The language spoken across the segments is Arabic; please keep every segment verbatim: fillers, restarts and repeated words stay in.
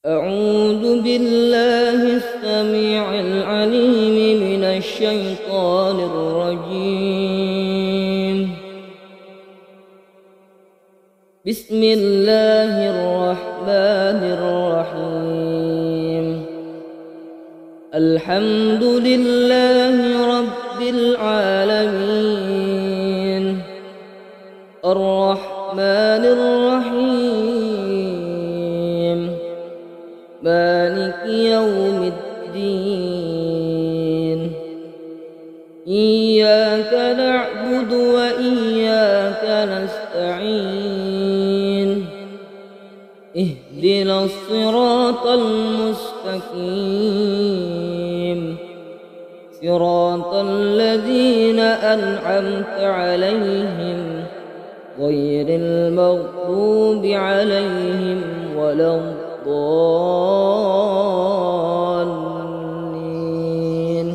أعوذ بالله السميع العليم من الشيطان الرجيم. بسم الله الرحمن الرحيم. الحمد لله رب العالمين الرحمن الرحيم مالك يوم الدين. إياك نعبد وإياك نستعين. اهدنا الصراط المستقيم صراط الذين أنعمت عليهم غير المغضوب عليهم ولا الضالين.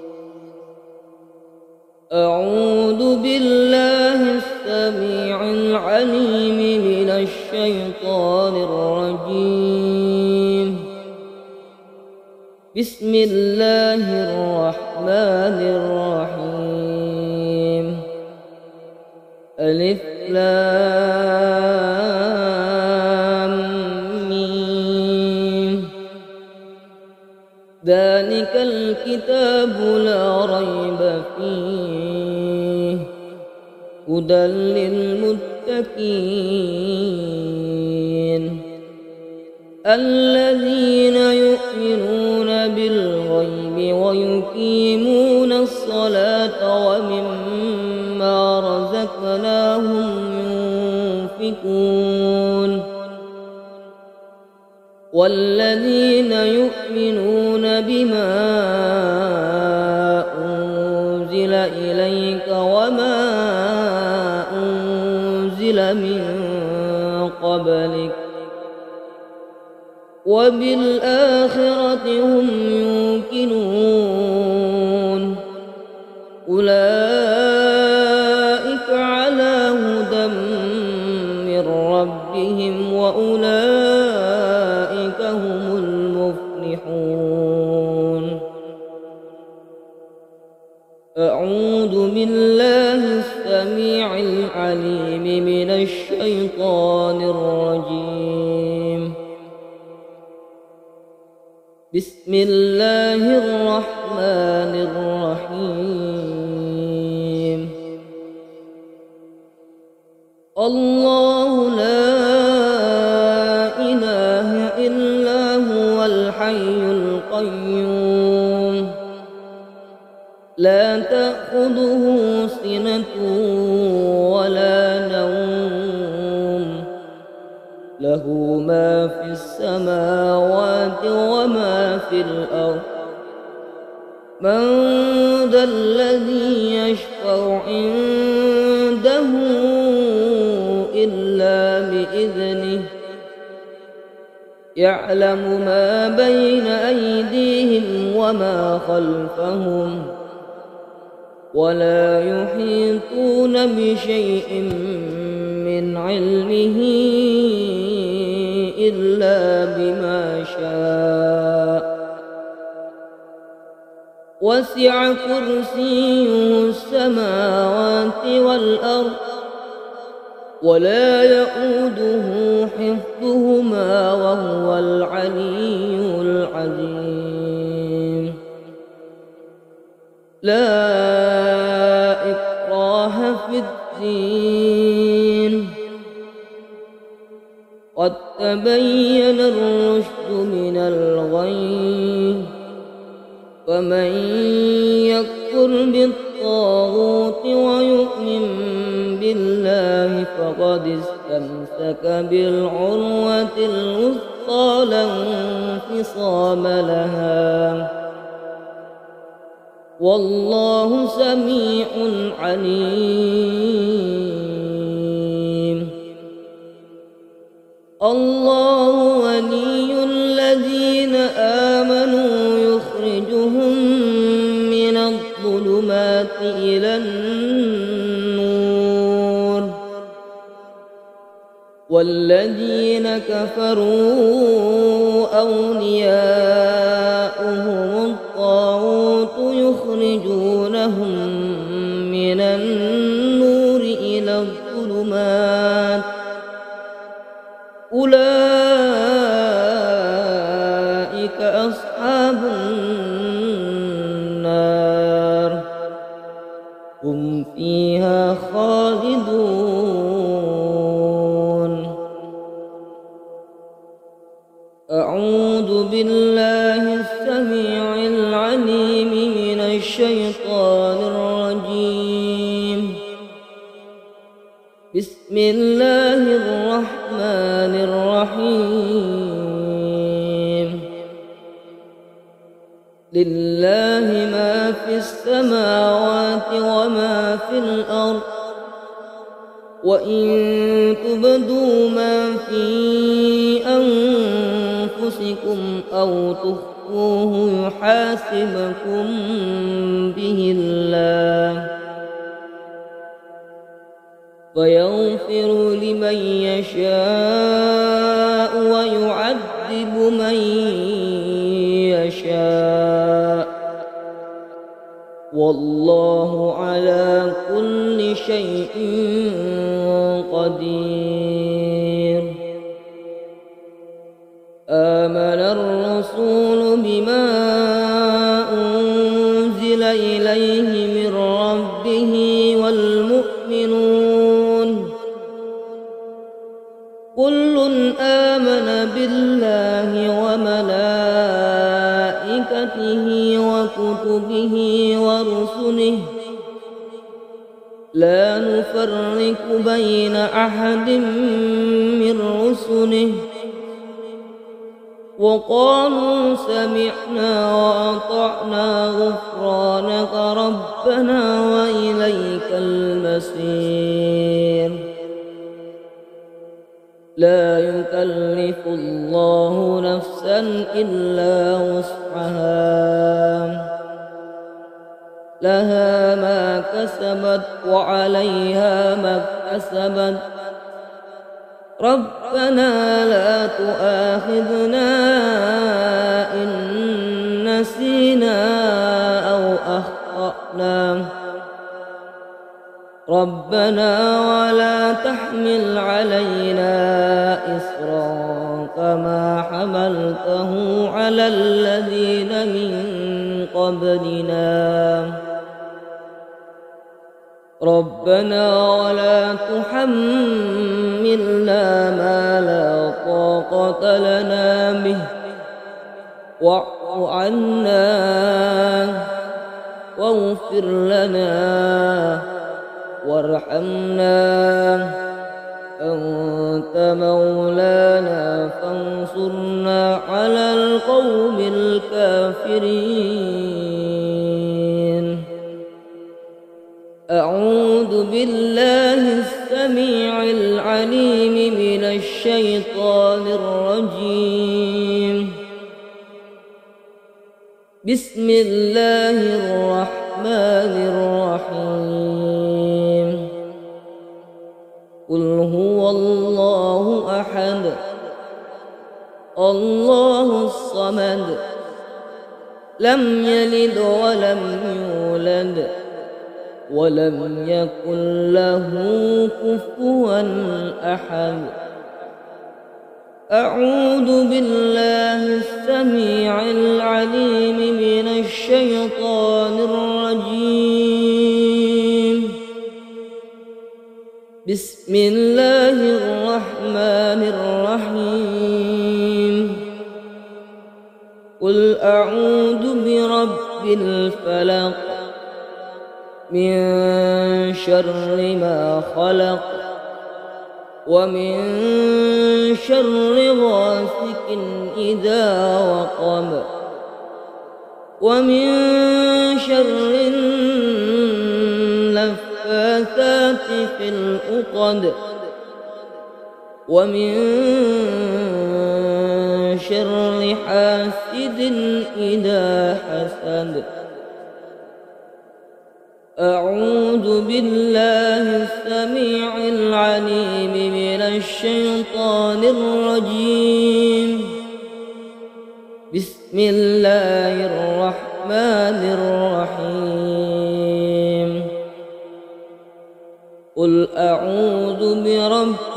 أعوذ بالله السميع العليم من الشيطان الرجيم. بسم الله الرحمن الرحيم. ألف لام ميم. ذلك الكتاب لا ريب فيه هدى للمتقين الذين يؤمنون بالغيب ويقيمون الصلاة ومما رزقناهم ينفقون والذين يؤمنون بما أنزل إليك وما أنزل من قبلك وبالآخرة هم يوقنون أولئك على هدى من ربهم وأولئك هم المفلحون. أعوذ بالله السميع العليم من الشيطان الرجيم. بسم الله الرحمن الرحيم. الله لا إله إلا هو الحي القيوم لا تأخذه سنة ولا نوم له ما في السماوات وما في الأرض. من ذا الذي يشفع عنده إلا بإذنه يعلم ما بين أيديهم وما خلفهم ولا يحيطون بشيء من علمه إلا بما شاء وسع كرسيه السماوات والأرض ولا يؤوده حفظهما وهو العلي العظيم. لا إكراه في الدين قد تبين الرشد من الغي. فمن يكفر بالطاغوت ويؤمن بالله فقد استمسك بالعروة الوثقى لا انفصام لها والله سميع عليم. الله ولي الذين آمنوا يخرجهم من الظلمات إلى النور والذين كفروا أولياؤهم الطاغوت يخرجونهم من النور إلى الظلمات أولئك أصحاب النار هم فيها خالدون. أعوذ بالله السميع العليم من الشيطان الرجيم. بسم الله الرحمن الرحيم. لله ما في السماوات وما في الأرض وإن تبدوا ما في أنفسكم أو تخفوه يحاسبكم به الله فيغفر لمن يشاء ويعذب من يشاء والله على كل شيء قدير. آمن الرسول بما أنزل إليه من ربه والمؤمنون كل آمن بالله وملائكته وكتبه ورسله لا نفرق بين أحد من رسله وقالوا سمعنا وأطعنا غفرانك ربنا وإليك المصير. لا يكلف الله نفسا إلا وسعها لها ما كسبت وعليها ما اكتسبت ربنا لا تؤاخذنا إن نسينا أو أخطأنا ربنا ولا تحمل علينا إصرا كما حملته على الذين من قبلنا ربنا ولا تحملنا ما لا طاقة لنا به واعف عنا واغفر لنا وارحمنا أنت مولانا فانصرنا على القوم الكافرين. أعوذ بالله السميع العليم من الشيطان الرجيم. بسم الله الرحمن الرحيم. قل هو الله أحد الله الصمد لم يلد ولم يولد ولم يكن له كفوا أحد. أعوذ بالله السميع العليم من الشيطان الرجيم. بسم الله الرحمن الرحيم. قل أعوذ برب الفلق من شر ما خلق ومن شر غاسق إذا وقب ومن شر النفاثات في العقد ومن شر حاسد إذا حسد. أعوذ بالله السميع العليم من الشيطان الرجيم. بسم الله الرحمن الرحيم قل أعوذ برب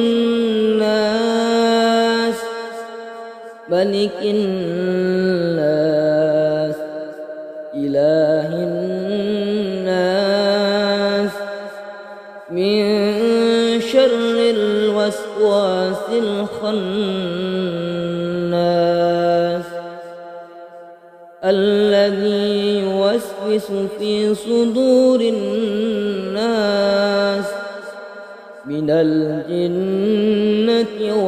الناس ملك الناس إله الناس من شر الوسواس الخناس الذي يوسوس في صدور الناس من الجنة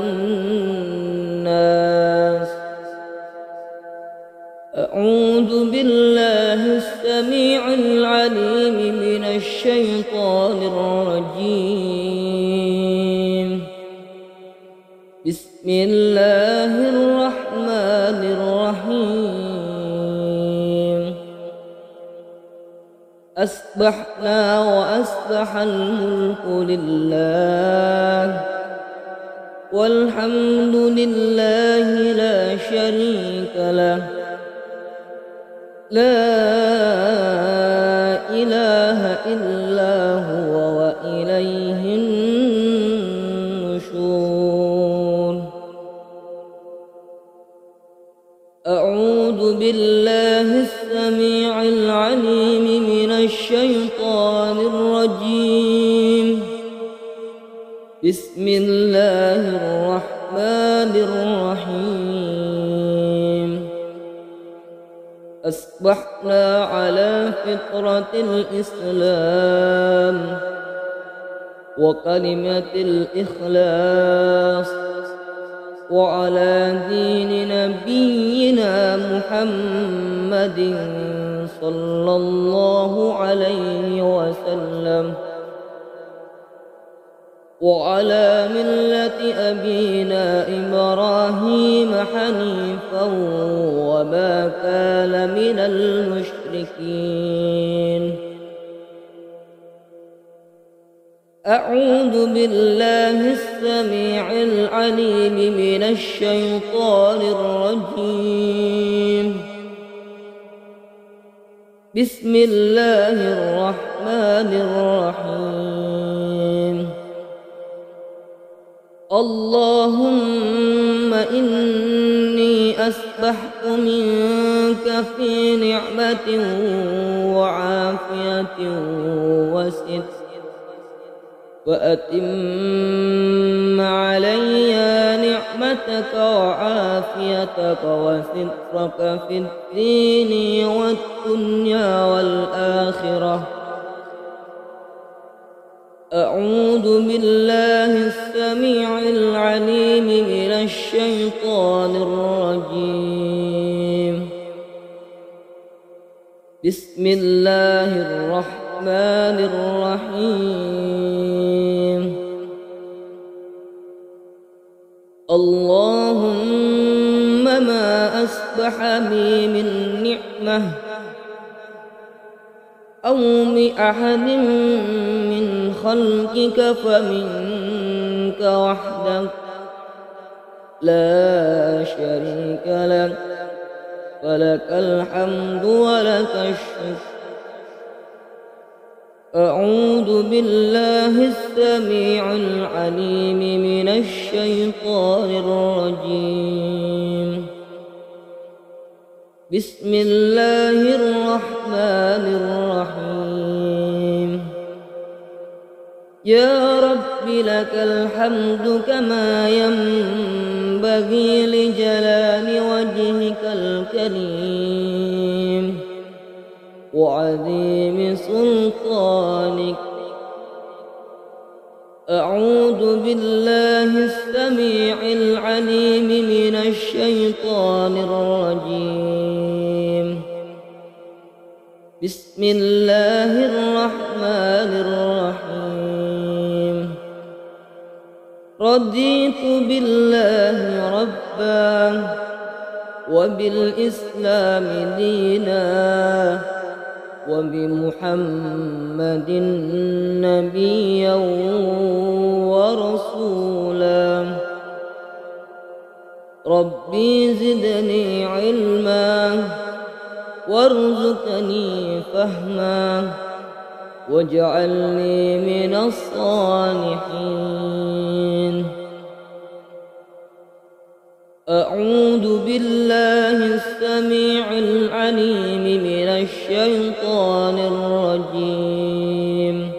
والناس. أعوذ بالله السميع العليم من الشيطان الرجيم. بسم الله الرحمن الرحيم. أصبحنا وأصبح الملك لله والحمد لله لا شريك له لا إله إلا هو وإليه النشور. أعوذ بالله السميع العليم من الشيطان الرجيم. بسم الله الرحمن الرحيم. أصبحنا على فطرة الإسلام وكلمة الإخلاص وعلى دين نبينا محمد صلى الله عليه وسلم وعلى ملة أبينا إبراهيم حنيفا وما كان من المشركين. أعوذ بالله السميع العليم من الشيطان الرجيم. بسم الله الرحمن الرحيم. اللهم إني أسبحت منك في نعمة وعافية وستر وأتم علي نعمتك وعافيتك وسترك في الدين والدنيا والآخرة. أعوذ بالله السميع العليم من الشيطان الرجيم. بسم الله الرحمن الرحيم. اللهم ما أصبح بي من نعمة أو بأحد من خلقك فمنك وحدك لا شريك لك فلك الحمد ولك الشكر. أعوذ بالله السميع العليم من الشيطان الرجيم. بسم الله الرحمن الرحيم. يا رب لك الحمد كما ينبغي لجلال وجهك الكريم وعظيم سلطانك. أعوذ بالله السميع العليم من الشيطان الرجيم. بسم الله الرحمن الرحيم. رضيت بالله ربا وبالإسلام دينا وبمحمد نبيا ورسولا. ربي زدني علما وارزقني فهما واجعلني من الصالحين. أعوذ بالله السميع العليم من الشيطان الرجيم.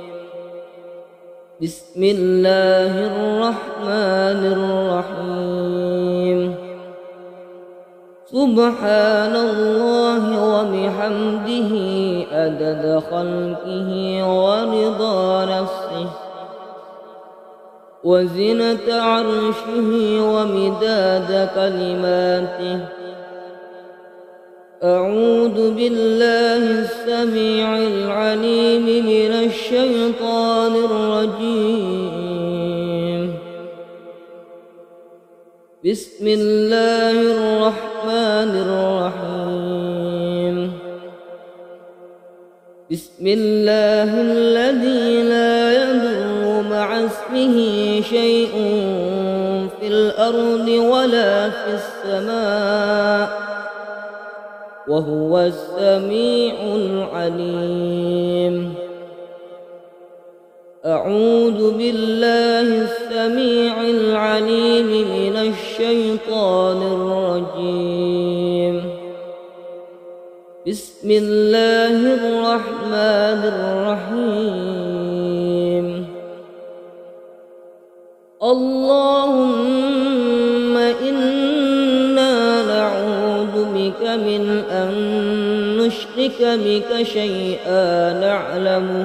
بسم الله الرحمن الرحيم. سبحان الله وبحمده عدد خلقه ورضا نفسه وزنة عرشه ومداد كلماته. أعوذ بالله السميع العليم من الشيطان الرجيم. بسم الله الرحمن الرحيم. بسم الله الذي لا يضر مع اسمه شيء في الأرض ولا في السماء وهو السميع العليم. أعوذ بالله السميع العليم من الشيطان الرجيم. بسم الله الرحمن الرحيم. اللهم إنا نعوذ بك من أن نشرك بك شيئا نعلمه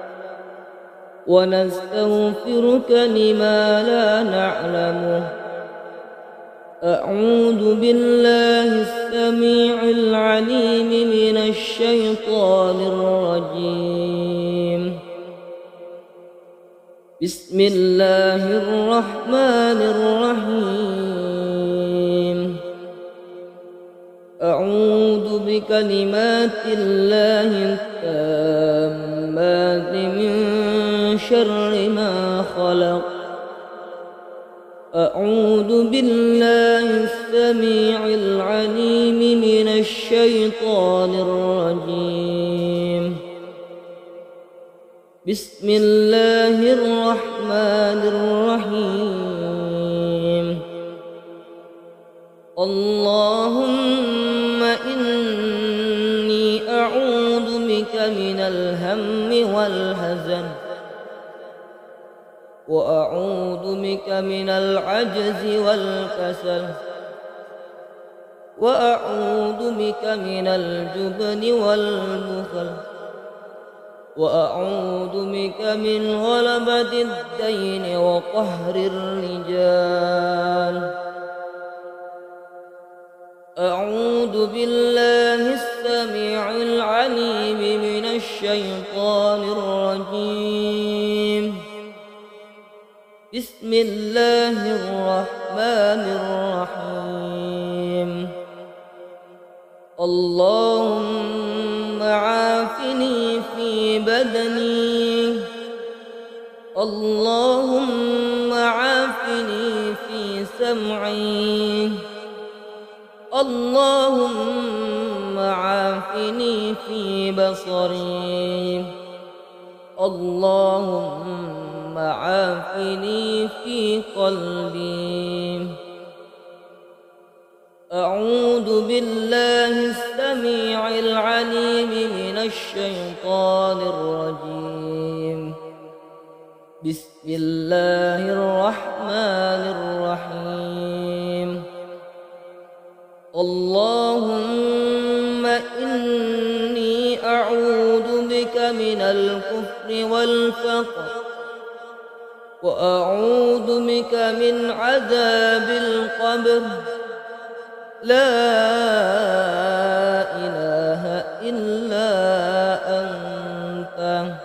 ونستغفرك لما لا نعلمه. أعوذ بالله السميع العليم من الشيطان الرجيم. بسم الله الرحمن الرحيم. أعوذ بكلمات الله التامات من شر ما خلق. أعوذ بالله السميع العليم من الشيطان الرجيم. بسم الله الرحمن الرحيم. اللهم إني أعوذ بك من الهم والحزن وأعوذ بك من العجز والكسل وأعوذ بك من الجبن والبخل وأعوذ بك من غلبة الدين وقهر الرجال. أعوذ بالله السميع العليم من الشيطان الرجيم. بسم الله الرحمن الرحيم. اللهم عافني في بدني اللهم عافني في سمعي اللهم عافني في بصري اللهم عافني في قلبي. أعوذ بالله السميع العليم من الشيطان الرجيم. بسم الله الرحمن الرحيم. اللهم إني أعوذ بك من الكفر والفقر وأعوذ بك من عذاب القبر. لا إله إلا أنت.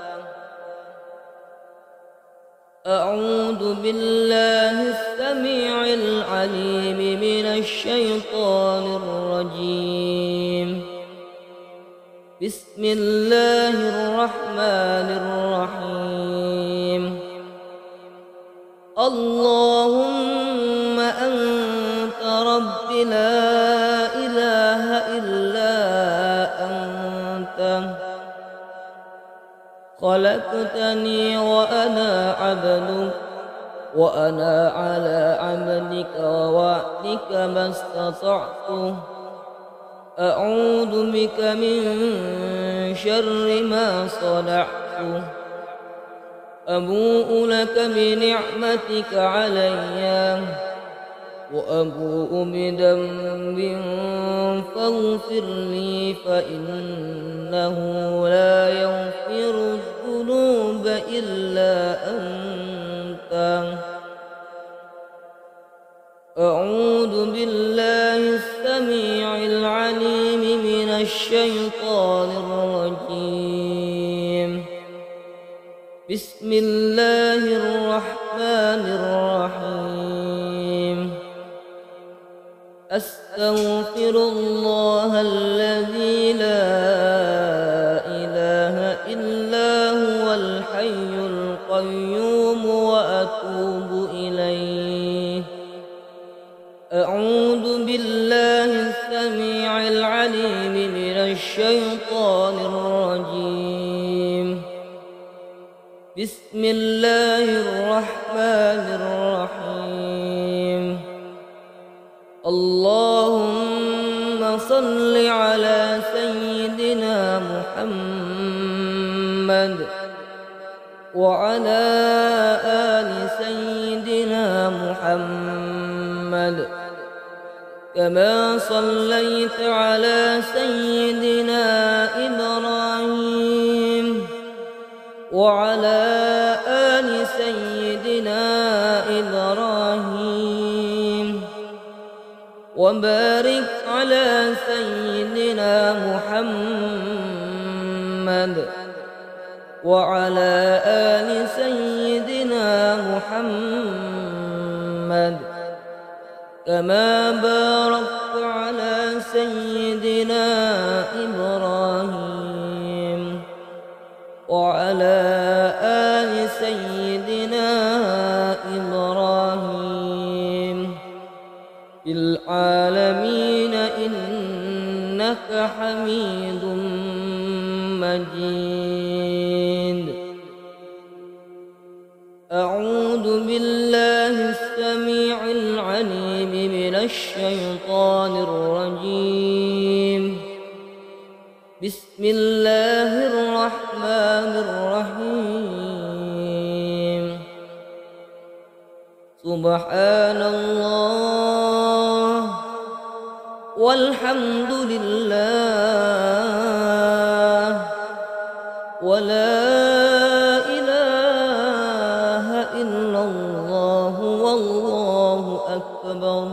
أعوذ بالله السميع العليم من الشيطان الرجيم. بسم الله الرحمن الرحيم. اللهم أنت رب رب لا إله إلا أنت خلقتني وأنا عبدك وأنا على عهدك ووعدك ما استطعت أعوذ بك من شر ما صنعت أبوء لك بنعمتك علي وأبوء بذنب فاغفر لي فإنه لا يغفر الذنوب إلا أنت أعوذ بالله السميع العليم من الشيطان الرجيم بسم الله الرحمن الرحيم أستغفر الله الذي لا إله إلا هو الحي القيوم وأتوب إليه أعوذ بالله السميع العليم من الشيطان الرجيم بسم الله الرحمن الرحيم اللهم صل على سيدنا محمد وعلى آل سيدنا محمد كما صليت على سيدنا إبراهيم وعلى آل سيدنا إبراهيم وبارك على سيدنا محمد وعلى آل سيدنا محمد كما باركت على سيدنا إبراهيم وعلى آل سيدنا إبراهيم في العالمين إنك حميد مجيد أعوذ بالله السميع العليم من الشيطان الرجيم بسم الله الرحمن الرحيم سبحان الله والحمد لله ولا إله إلا الله والله أكبر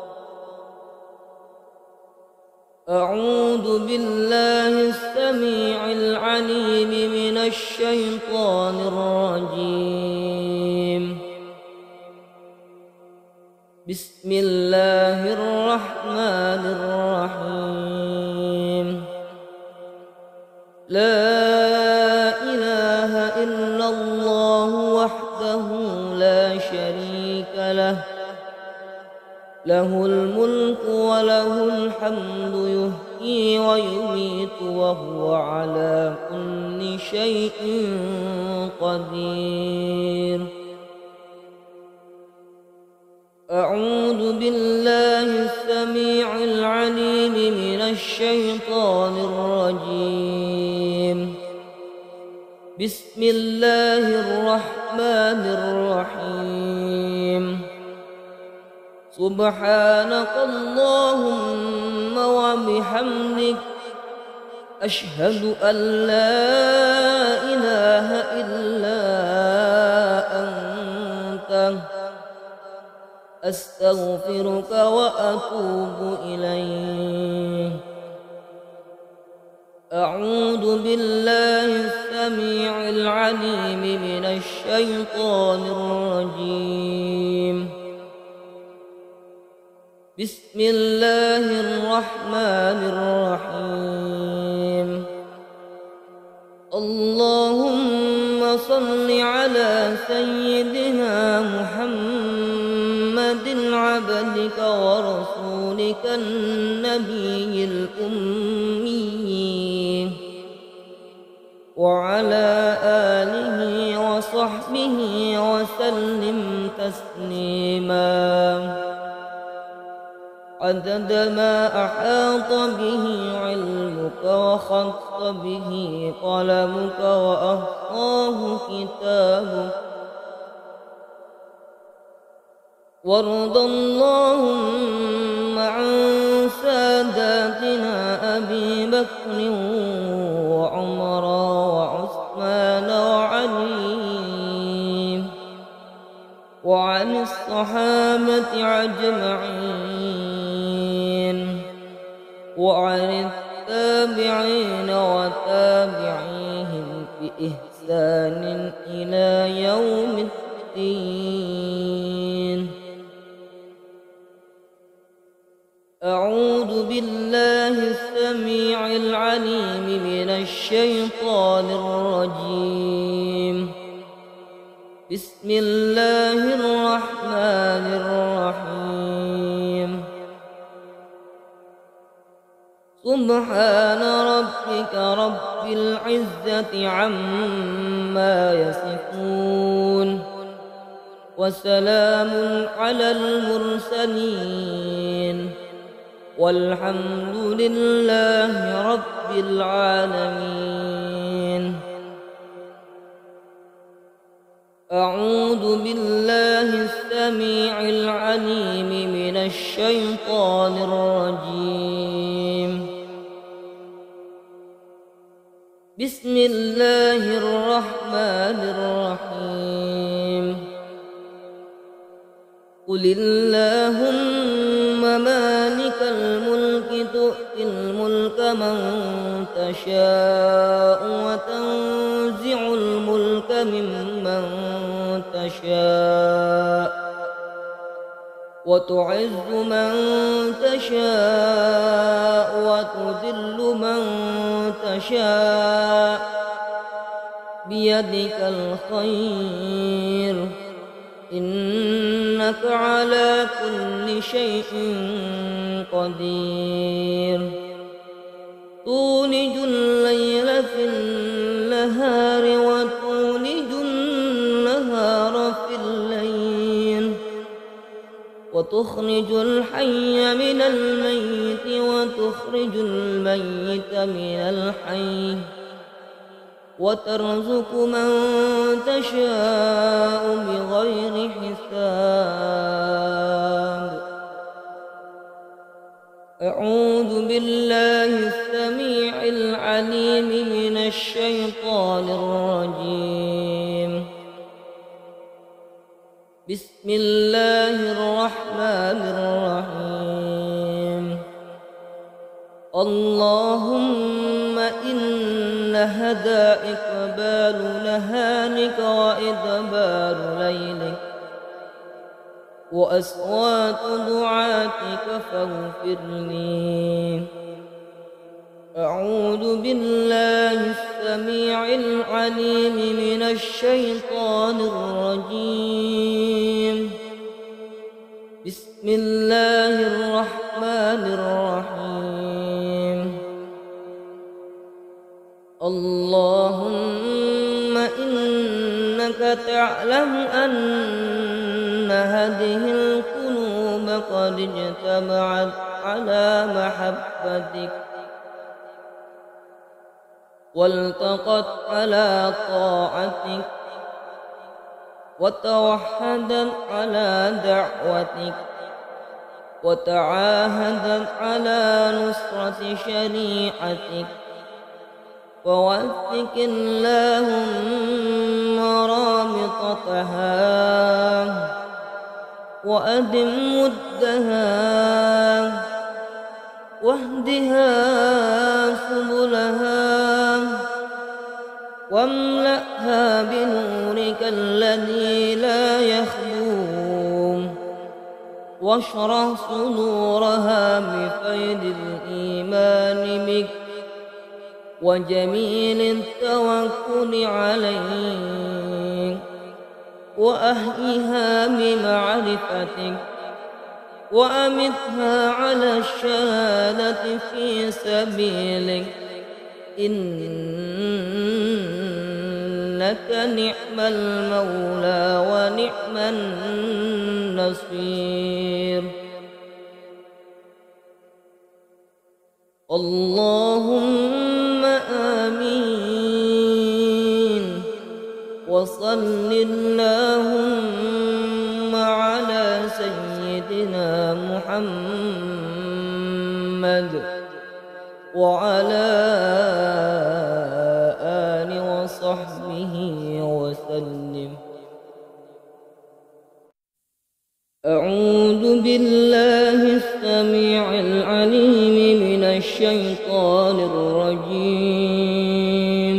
أعوذ بالله السميع العليم من الشيطان الرجيم بسم الله الرحمن الرحيم لا إله إلا الله وحده لا شريك له له الملك وله الحمد يحيي ويميت وهو على كل شيء قدير أعوذ بالله السميع العليم من الشيطان الرجيم بسم الله الرحمن الرحيم سبحانك اللهم وبحمدك أشهد أن لا إله إلا أنت أستغفرك وأتوب إليك أعوذ بالله السميع العليم من الشيطان الرجيم بسم الله الرحمن الرحيم اللهم صل على سيدنا محمد عبدك ورسولك رسولك النبي الأمي وعلى آله وصحبه وسلم تسليما عدد ما أحاط به علمك وخط به قلمك وأحصاه كتابك. وارض اللهم عن ساداتنا أبي بكر وعمر وعثمان وعلي وعن الصحابة أجمعين وعن التابعين وتابعيهم بإحسان إلى يوم الدين. أعوذ بالله السميع العليم من الشيطان الرجيم. بسم الله الرحمن الرحيم. سبحان ربك رب العزة عما يصفون وسلام على المرسلين والحمد لله رب العالمين. أعوذ بالله السميع العليم من الشيطان الرجيم. بسم الله الرحمن الرحيم. قل اللهم مالك الملك تؤتي الملك من تشاء وتنزع الملك ممن تشاء وتعز من تشاء وتذل من تشاء بيدك الخير إنك على كل شيء قدير. تولج الليل في النهار وتولج النهار في الليل وتخرج الحي من الميت وتخرج الميت من الحي وترزق من تشاء بغير حساب. أعوذ بالله السميع العليم من الشيطان الرجيم. بسم الله الرحمن الرحيم. اللهم إن هدائك بال نهارك وإدبار ليلك وأصوات دعاتك فاغفر لي. أعوذ بالله السميع العليم من الشيطان الرجيم. بسم الله الرحمن الرحيم. اللهم إنك تعلم أن هذه القلوب قد اجتمعت على محبتك والتقت على طاعتك وتوحدت على دعوتك وتعاهدت على نصرة شريعتك. فوثق اللهم رابطتها وأدم ودها واهدها سبلها واملأها بنورك الذي لا يخبو واشرح صدورها بفيض الإيمان بك وجميل التوكل عليك وأهلها بمعرفتك وأمتها على الشهادة في سبيلك إنك نعم المولى ونعم النصير. اللهم آمين. وصل اللهم على سيدنا محمد وعلى آله وصحبه وسلم. أعوذ بالله السميع العليم من الشيطان الرجيم.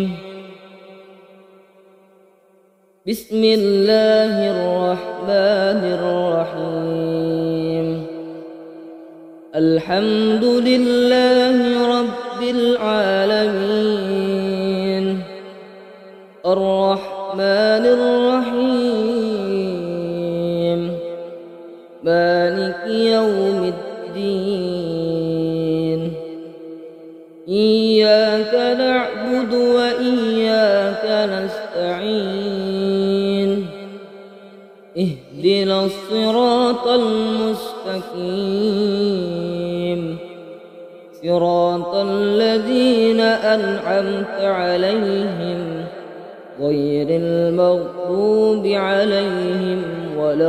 بسم الله الرحمن الرحيم. الحمد لله رب العالمين الرحمن الرحيم مالك يوم الدين. إياك نعبد وإياك نستعين. اهدنا الصراط المستقيم صراط الذين أنعمت عليهم غير المغضوب عليهم ولا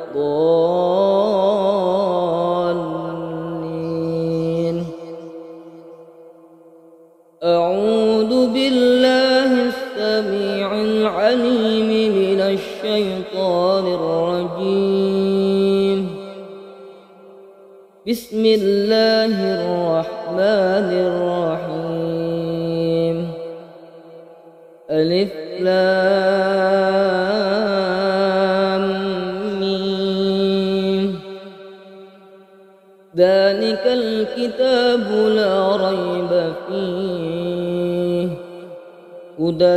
الضالين. أعوذ بالله السميع العليم من الشيطان الرجيم. بسم الله الرحمن الرحيم. ألف لام ميم. ذلك الكتاب لا ريب فيه هدى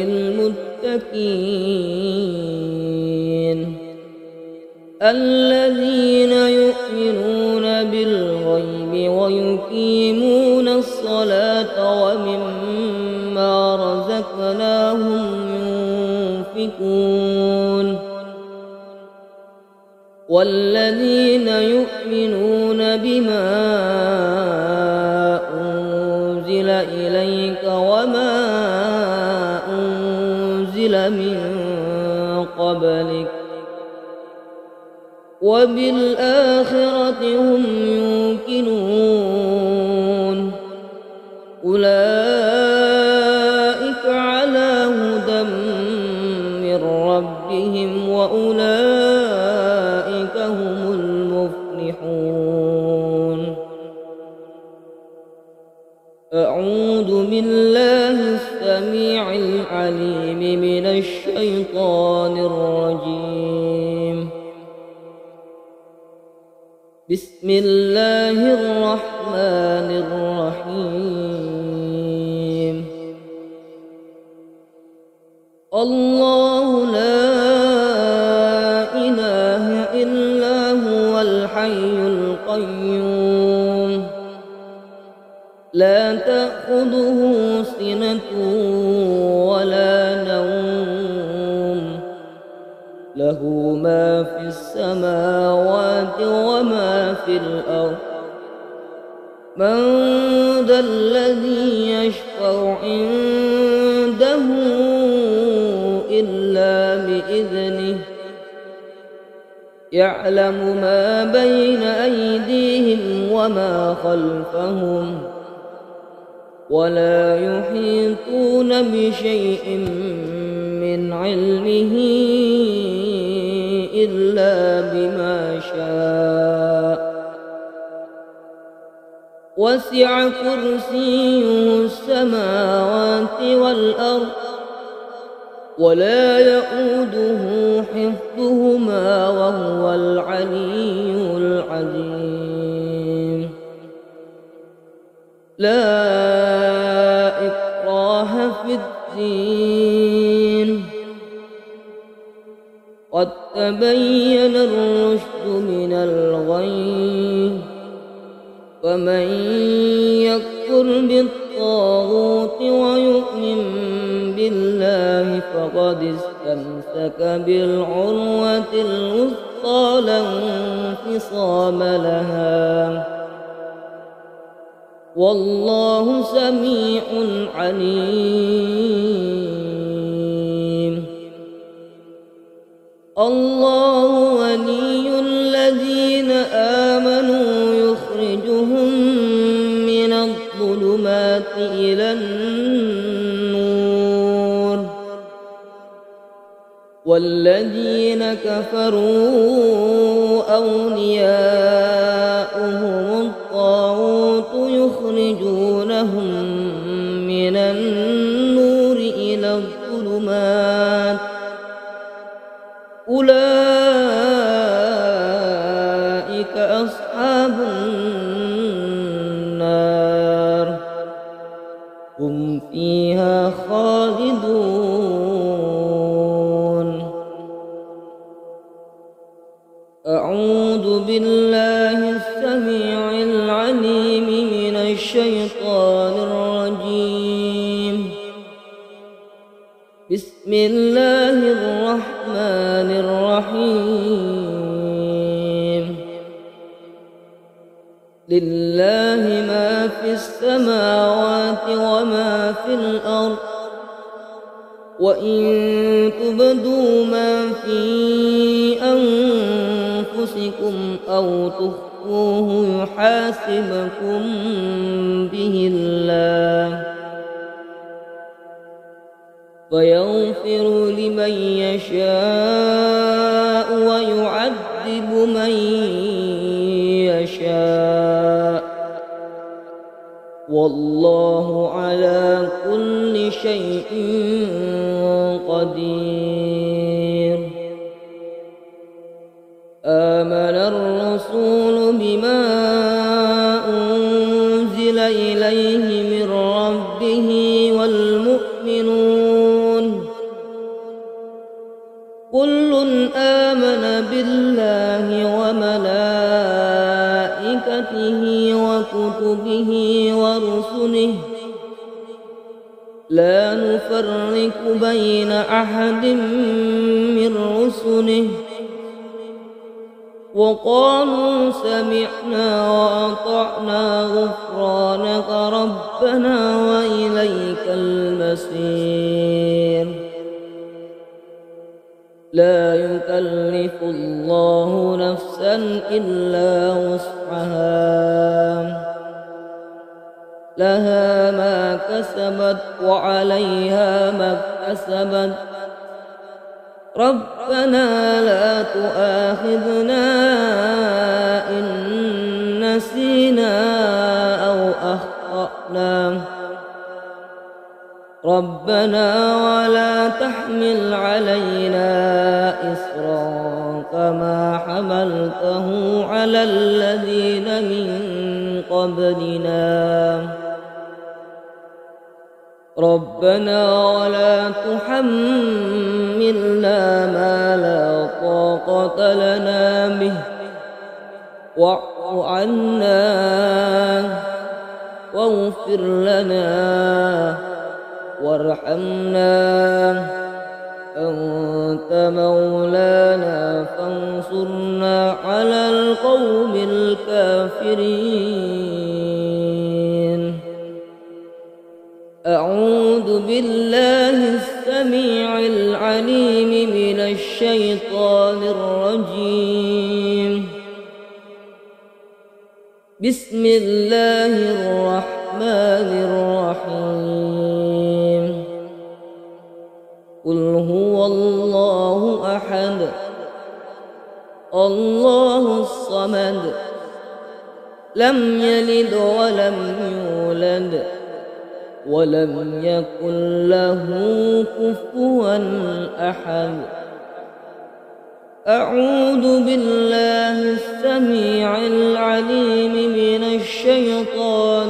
للمتقين الذين يؤمنون بالغيب ويقيمون الصلاة ومما رزقناهم ينفقون والذين يؤمنون بما أنزل إليك وما أنزل من قبلك وبالآخرة هم يوقنون أولئك على هدى من ربهم وأولئك هم المفلحون. أعوذ بالله السميع العليم من الشيطان الرجيم. بسم الله الرحمن الرحيم. الله لا إله إلا هو الحي القيوم لا تأخذه سنة ولا نوم له ما في السماوات وما في الأرض من ذا الذي يشفع عنده إلا بإذنه يعلم ما بين أيديهم وما خلفهم ولا يحيطون بشيء من علمه إلا بما شاء وسع كرسيه السماوات والأرض ولا يؤوده حفظهما وهو العلي العظيم. لا إكراه في الدين قد تبين الرشد من الغي فمن يكفر بالطاغوت ويؤمن بالله فقد استمسك بالعروة الوثقى لا انفصام لها والله سميع عليم. الله ولي الذين آمنوا يخرجهم من الظلمات إلى النور والذين كفروا أولياؤهم الطاغوت يخرجونهم من النور إلى الظلمات أولئك أصحاب النار هم فيها خالدون. أعوذ بالله السميع العليم من الشيطان الرجيم. بسم الله الرحمن الرحيم. لله ما في السماوات وما في الأرض وإن تبدوا ما في أنفسكم أو تخفوه يحاسبكم به الله فيغفر لمن يشاء ويعذب من يشاء والله على كل شيء قدير. آمن الرسول بما أنزل إليه من ربه والمؤمنون كل آمن بالله وملائكته وكتبه ورسله لا نفرق بين أحد من رسله وقالوا سمعنا وأطعنا غفرانك ربنا وإليك المصير. لا يكلف الله نفسا إلا وسعها لها ما كسبت وعليها ما اكتسبت ربنا لا تؤاخذنا إن نسينا أو أخطأنا ربنا ولا تحمل علينا إصرا كما حملته على الذين من قبلنا ربنا ولا تحملنا ما لا طاقة لنا به واعف عنا واغفر لنا وارحمنا أنت مولانا فانصرنا على القوم الكافرين. أعوذ بالله السميع العليم من الشيطان الرجيم. بسم الله الرحمن الرحيم. قل هو الله أحد الله الصمد لم يلد ولم يولد ولم يكن له كفوا أحد. أعوذ بالله السميع العليم من الشيطان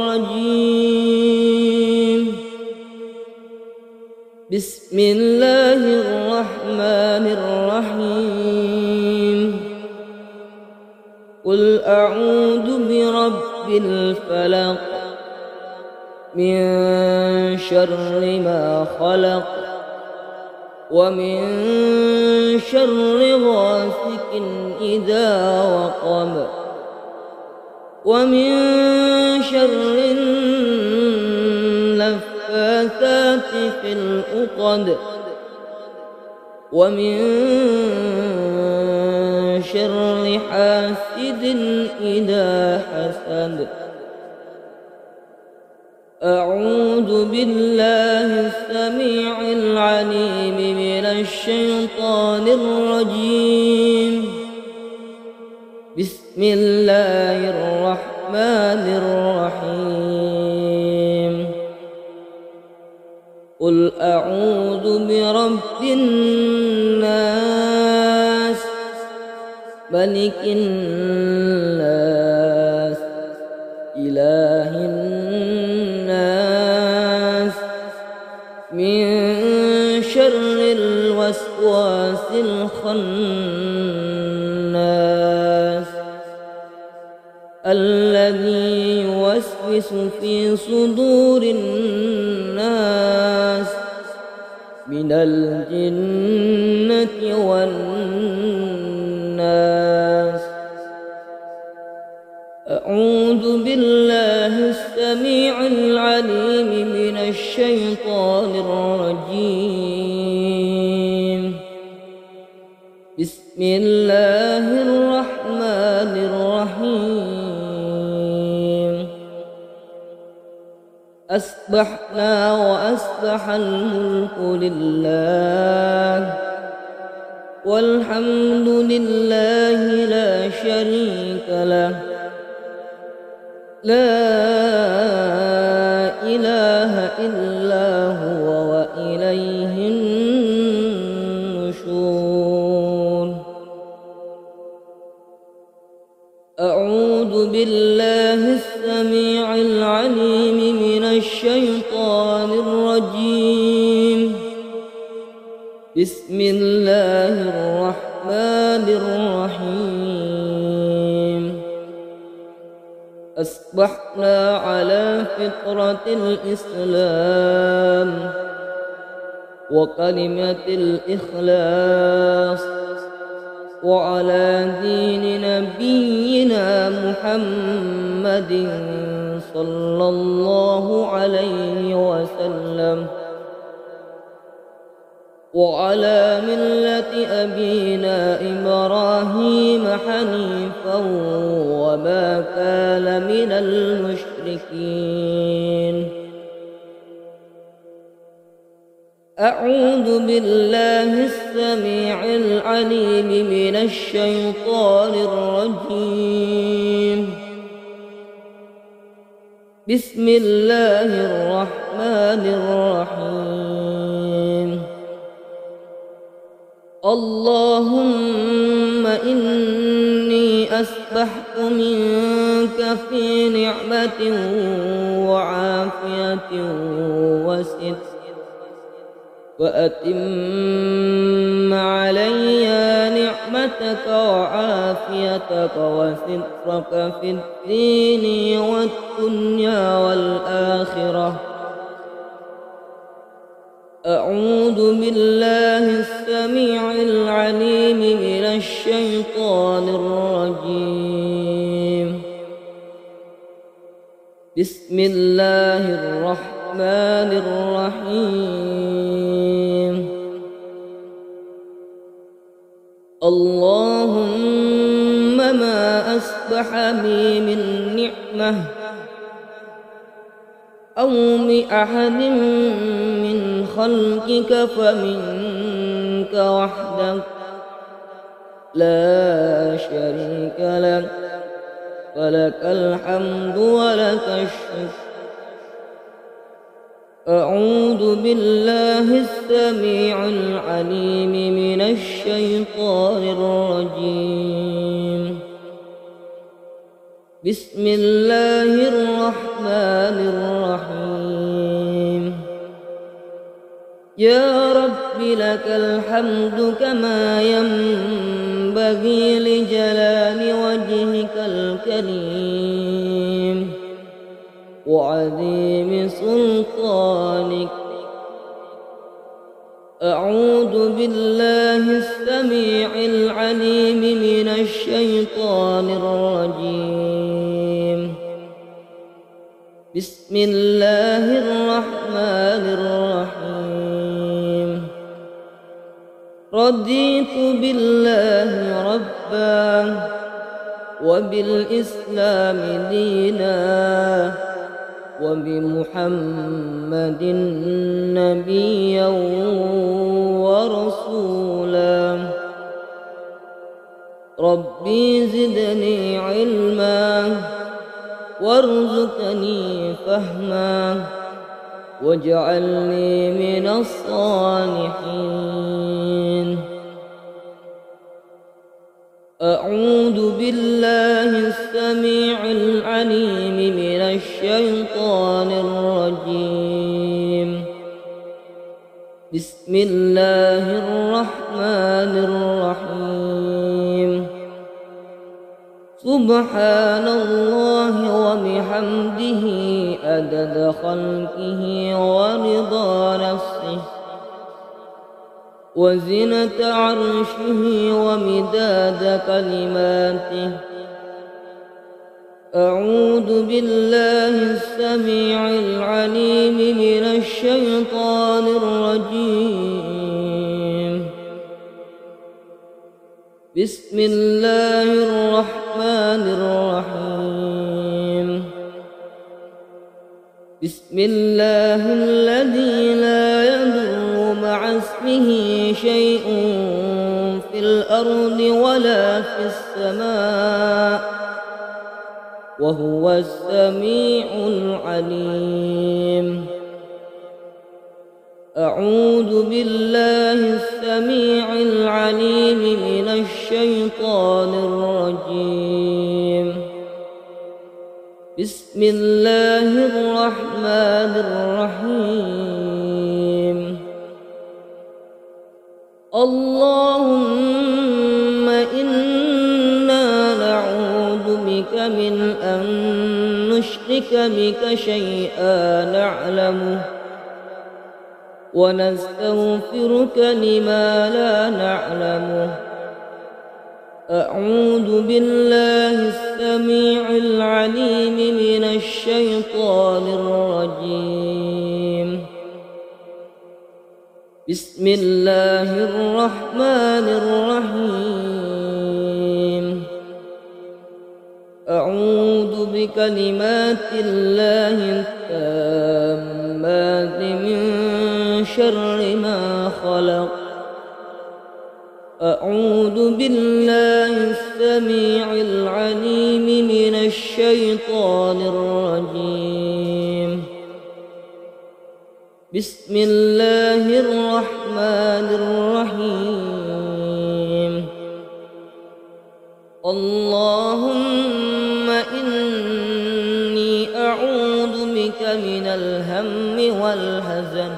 الرجيم. بسم الله الرحمن الرحيم. قل أعوذ برب برب الفلق من شر ما خلق ومن شر غاسق إذا وقب ومن شر النفاثات في العقد ومن شر حاسد إذا حسد. أعوذ بالله السميع العليم من الشيطان الرجيم. بسم الله الرحمن الرحيم. قل أعوذ برب الناس ملك الناس إله الناس من شر الوسواس الخناس الذي يوسوس في صدور الناس من الجنة والناس. أعوذ بالله السميع العليم من الشيطان الرجيم. بسم الله الرحمن الرحيم. أصبحنا وأصبح الملك لله والحمد لله لا شريك له لا إله إلا هو وإليه النشور. أعوذ بالله السميع العليم من الشيطان الرجيم. بسم الله الرحمن الرحيم. أصبحنا على فطرة الإسلام وكلمة الإخلاص وعلى دين نبينا محمد صلى الله عليه وسلم وعلى ملة أبينا إبراهيم حنيفا وما كان من المشركين. أعوذ بالله السميع العليم من الشيطان الرجيم. بسم الله الرحمن الرحيم. اللهم إني أسبحت منك في نعمة وعافية وستر وأتم علي نعمتك وعافيتك وسترك في الدين والدنيا والآخرة. أعوذ بالله السميع العليم من الشيطان الرجيم. بسم الله الرحمن الرحيم. اللهم ما أصبح بي من نعمة أو بأحد من خلقك فمنك وحدك لا شريك لك فلك الحمد ولك الشكر. أعوذ بالله السميع العليم من الشيطان الرجيم. بسم الله الرحمن الرحيم. يا رب لك الحمد كما ينبغي لجلال وجهك الكريم وعظيم سلطانك. أعوذ بالله السميع العليم من الشيطان الرجيم. بسم الله الرحمن الرحيم. رضيت بالله ربا وبالإسلام دينا وبمحمد نبيا ورسولا. ربي زدني علما وارزقني فهما واجعلني من الصالحين. أعوذ بالله السميع العليم من الشيطان الرجيم. بسم الله الرحمن الرحيم. سبحان الله وبحمده عدد خلقه ورضا نفسه وزنة عرشه ومداد كلماته. أعوذ بالله السميع العليم من الشيطان الرجيم. بسم الله الرحمن الرحيم. بسم الله الذي لا يضر مع اسمه شيء في الأرض ولا في السماء وهو السميع العليم. أعوذ بالله السميع العليم من الشيطان الرجيم. بسم الله الرحمن الرحيم. اللهم إنا نعوذ بك من أن نشرك بك شيئا نعلمه ونستغفرك لما لا نعلمه. أعوذ بالله السميع العليم من الشيطان الرجيم. بسم الله الرحمن الرحيم. أعوذ بكلمات الله التامات من شر ما خلق. أعوذ بالله السميع العليم من الشيطان الرجيم. بسم الله الرحمن الرحيم. اللهم إني أعوذ بك من الهم والحزن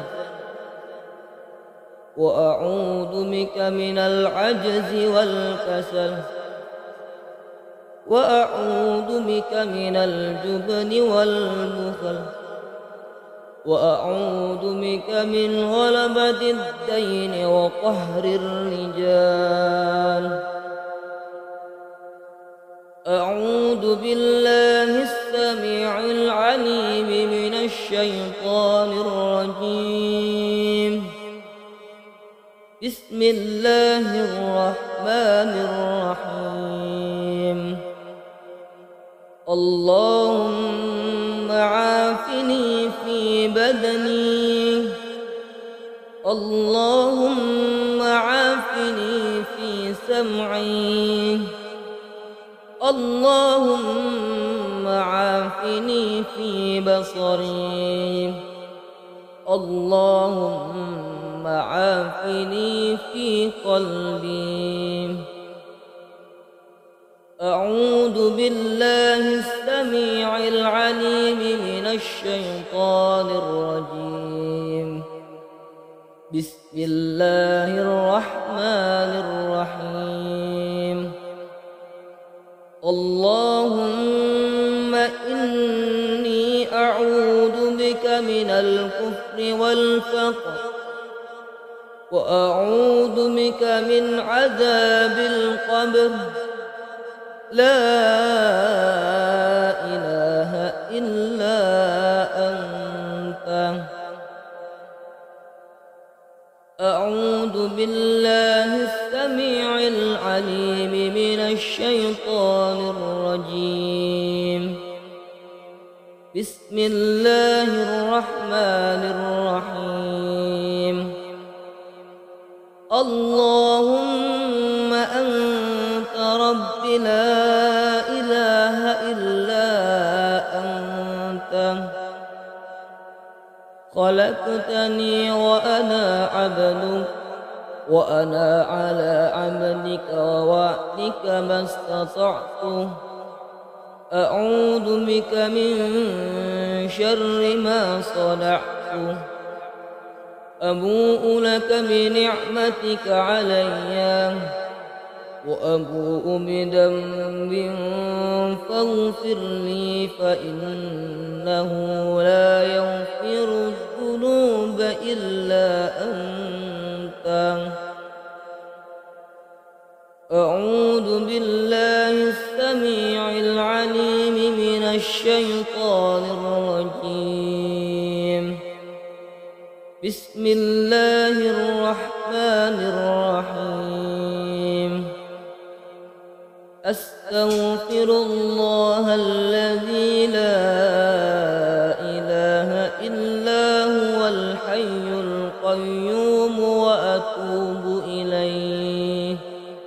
وأعوذ بك من العجز والكسل وأعوذ بك من الجبن والبخل وأعوذ بك من غلبة الدين وقهر الرجال. أعوذ بالله السميع العليم من الشيطان الرجيم. بسم الله الرحمن الرحيم. اللهم عافني في بدني اللهم عافني في سمعي اللهم عافني في بصري اللهم عافني في قلبي. أعوذ بالله السميع العليم من الشيطان الرجيم. بسم الله الرحمن الرحيم. اللهم إني أعوذ من الكفر والفقر وأعوذ بك من عذاب القبر لا إله إلا أنت أعوذ بالله السميع العليم من الشيطان الرجيم بسم الله الرحمن الرحيم اللهم أنت رب لا إله إلا أنت خلقتني وأنا عبدك وأنا على عملك ووعدك ما استطعت أعوذ بك من شر ما صنعت أبوء لك بنعمتك علي وأبوء بذنب فاغفر لي فإنه لا يغفر الذنوب إلا أنت أعوذ بالله السميع العليم من الشيطان الرجيم بسم الله الرحمن الرحيم أستغفر الله الذي لا إله إلا هو الحي القيوم وأتوب إليه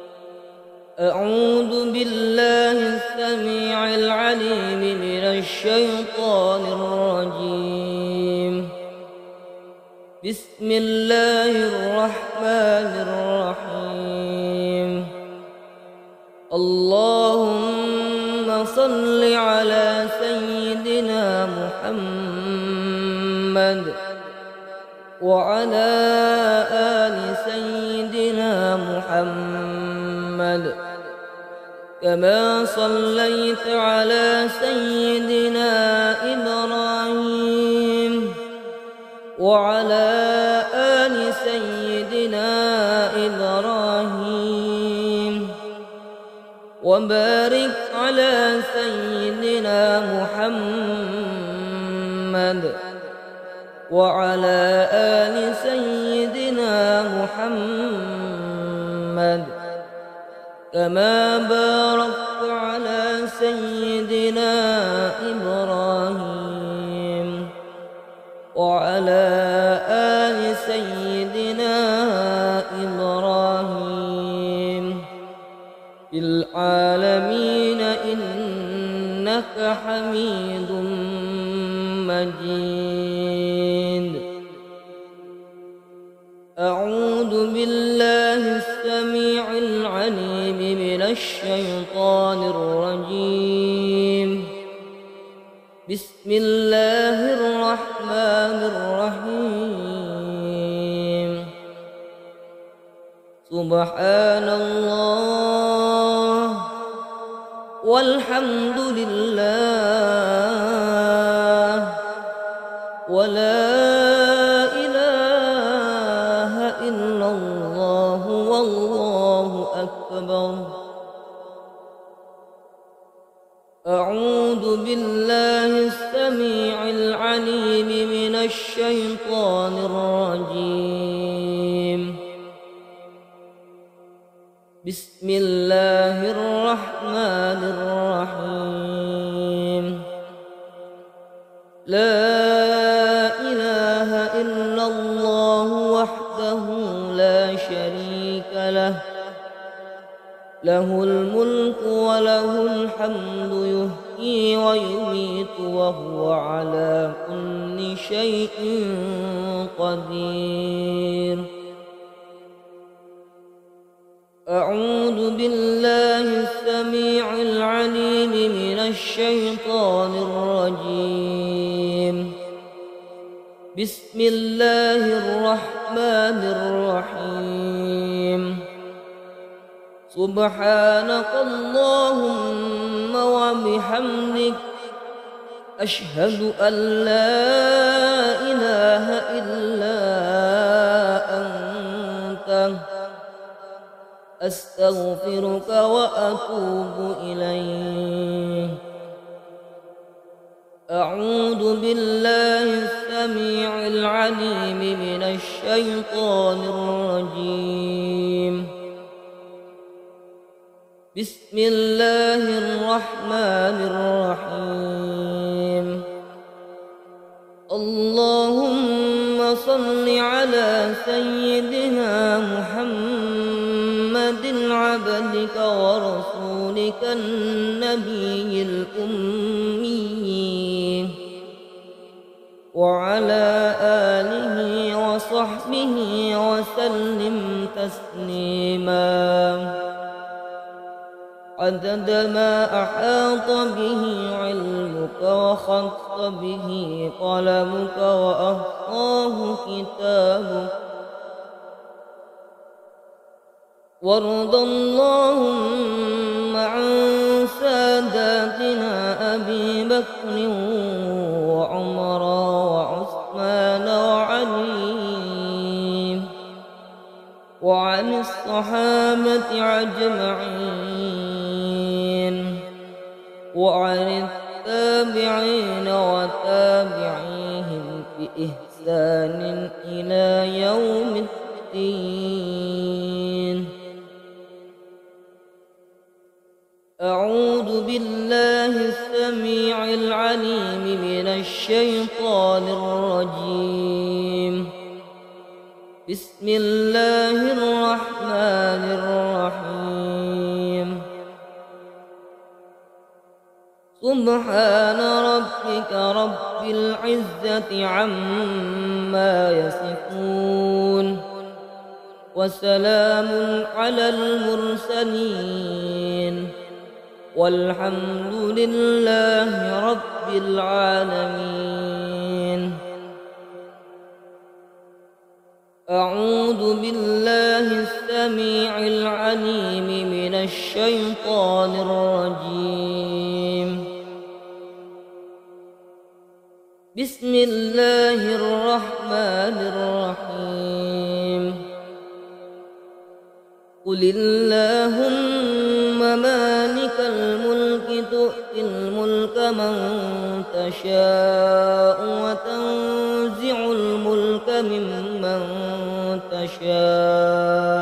أعوذ بالله السميع العليم من الشيطان الرجيم بسم الله الرحمن الرحيم اللهم صل على سيدنا محمد وعلى آل سيدنا محمد كما صليت على سيدنا إبراهيم وعلى آل سيدنا إبراهيم وبارك على سيدنا محمد وعلى آل سيدنا محمد كما باركت على سيدنا إبراهيم وعلى آل سيدنا إبراهيم في العالمين إنك حميد مجيد أعوذ بالله السميع العليم من الشيطان الرجيم بسم الله الرحمن الرحيم سبحان الله والحمد لله ولا إله إلا الله والله أكبر أعوذ بالله السميع العليم من الشيطان الرجيم بسم الله الرحمن الرحيم لا إله إلا الله وحده لا شريك له له الملك وله الحمد يحيي ويميت وهو على كل شيء قدير أعوذ بالله السميع العليم من الشيطان الرجيم بسم الله الرحمن الرحيم سبحانك اللهم وبحمدك أشهد أن لا إله إلا أنت أستغفرك وأتوب إليك. أعوذ بالله السميع العليم من الشيطان الرجيم. بسم الله الرحمن الرحيم. اللهم صل على سيدنا محمد عبدك ورسولك النبي الأمي وعلى آله وصحبه وسلم تسليما عدد ما أحاط به علمك وخط به قلمك وأحصاه كتابك. وارض اللهم عن ساداتنا أبي بكر وعمر وعثمان وعلي وعن الصحابة أجمعين وعن التابعين وتابعيهم بإحسان إلى يوم الدين. أعوذ بالله السميع العليم من الشيطان الرجيم. بسم الله الرحمن الرحيم. سبحان ربك رب العزة عما يصفون وسلام على المرسلين والحمد لله رب العالمين. أعوذ بالله السميع العليم من الشيطان الرجيم. بسم الله الرحمن الرحيم. قل اللهم مالك الملك تؤتي الملك من تشاء وتنزع الملك ممن تشاء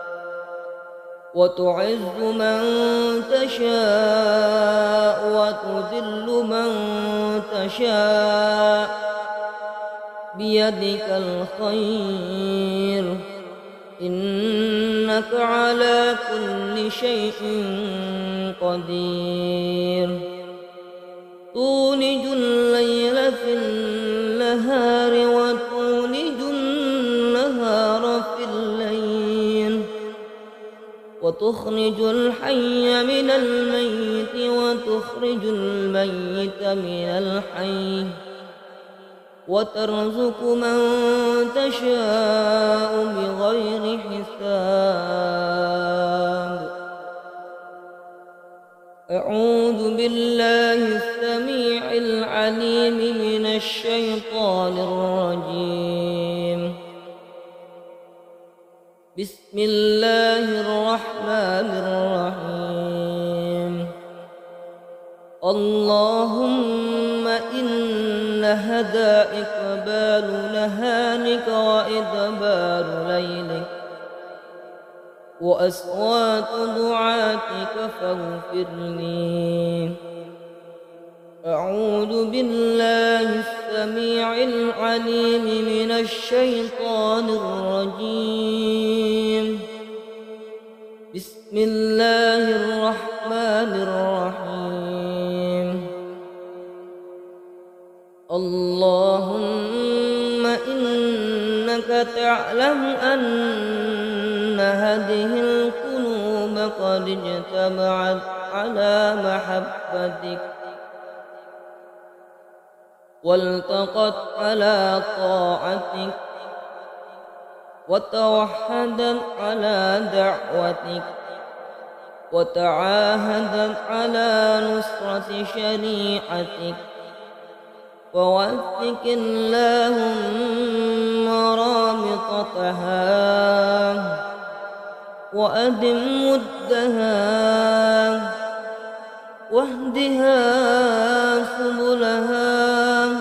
وتعز من تشاء وتذل من تشاء بيدك الخير إنك على كل شيء قدير. تولج الليل في النهار وتولج النهار في الليل وتخرج الحي من الميت وتخرج الميت من الحي وترزق من تشاء بغير حساب. أعوذ بالله السميع العليم من الشيطان الرجيم. بسم الله الرحمن الرحيم. اللهم إن هدائك بال نهارك وإدبار ليلك وأصوات دعاتك فاغفر لي. أعوذ بالله السميع العليم من الشيطان الرجيم. بسم الله الرحمن الرحيم. اللهم إنك تعلم أن هذه القلوب قد اجتمعت على محبتك والتقت على طاعتك وتوحدت على دعوتك وتعاهدت على نصرة شريعتك ووثق اللهم رابطتها وأدم ودها واهدها سبلها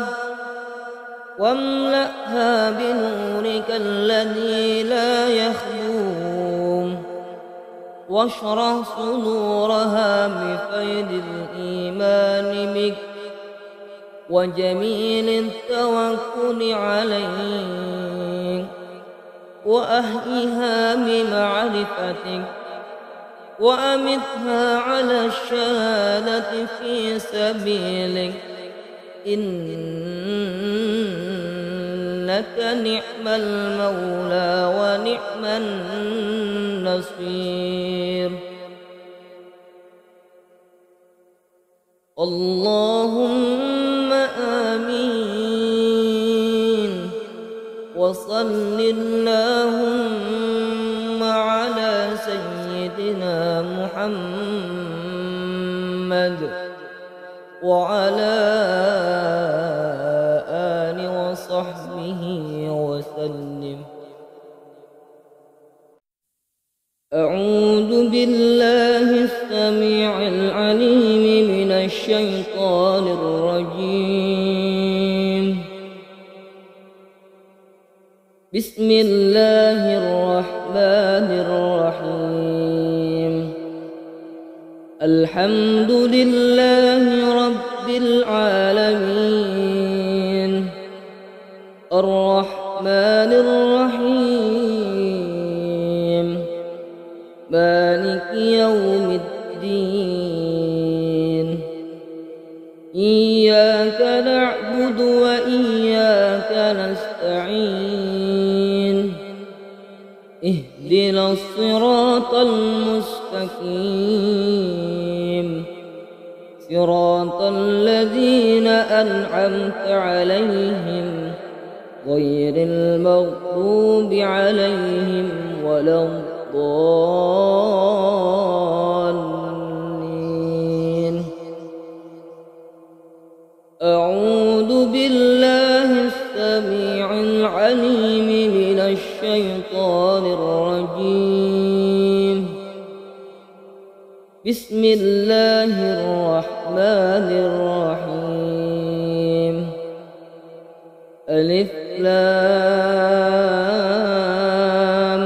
واملأها بنورك الذي لا يخبو واشرح صدورها بفيض الإيمان بك وجميل التوكل عليك وأهلها بمعرفتك وأمتها على الشهادة في سبيلك إنك نعم المولى ونعم النصير. اللهم آمين. وصل اللهم على سيدنا محمد وعلى آله وصحبه وسلم. أعوذ بالله السميع العليم من الشيطان الرجيم. بسم الله الرحمن الرحيم. الحمد لله رب العالمين الرحمن الرحيم مالك يوم الدين. إياك نعبد وإياك نستعين. اهدنا الصراط المستقيم صراط الذين أنعمت عليهم غير المغضوب عليهم ولا الضالين. أعوذ بالله السميع العليم من الشيطان الرجيم. بسم الله الرحمن الرحيم. ألف لام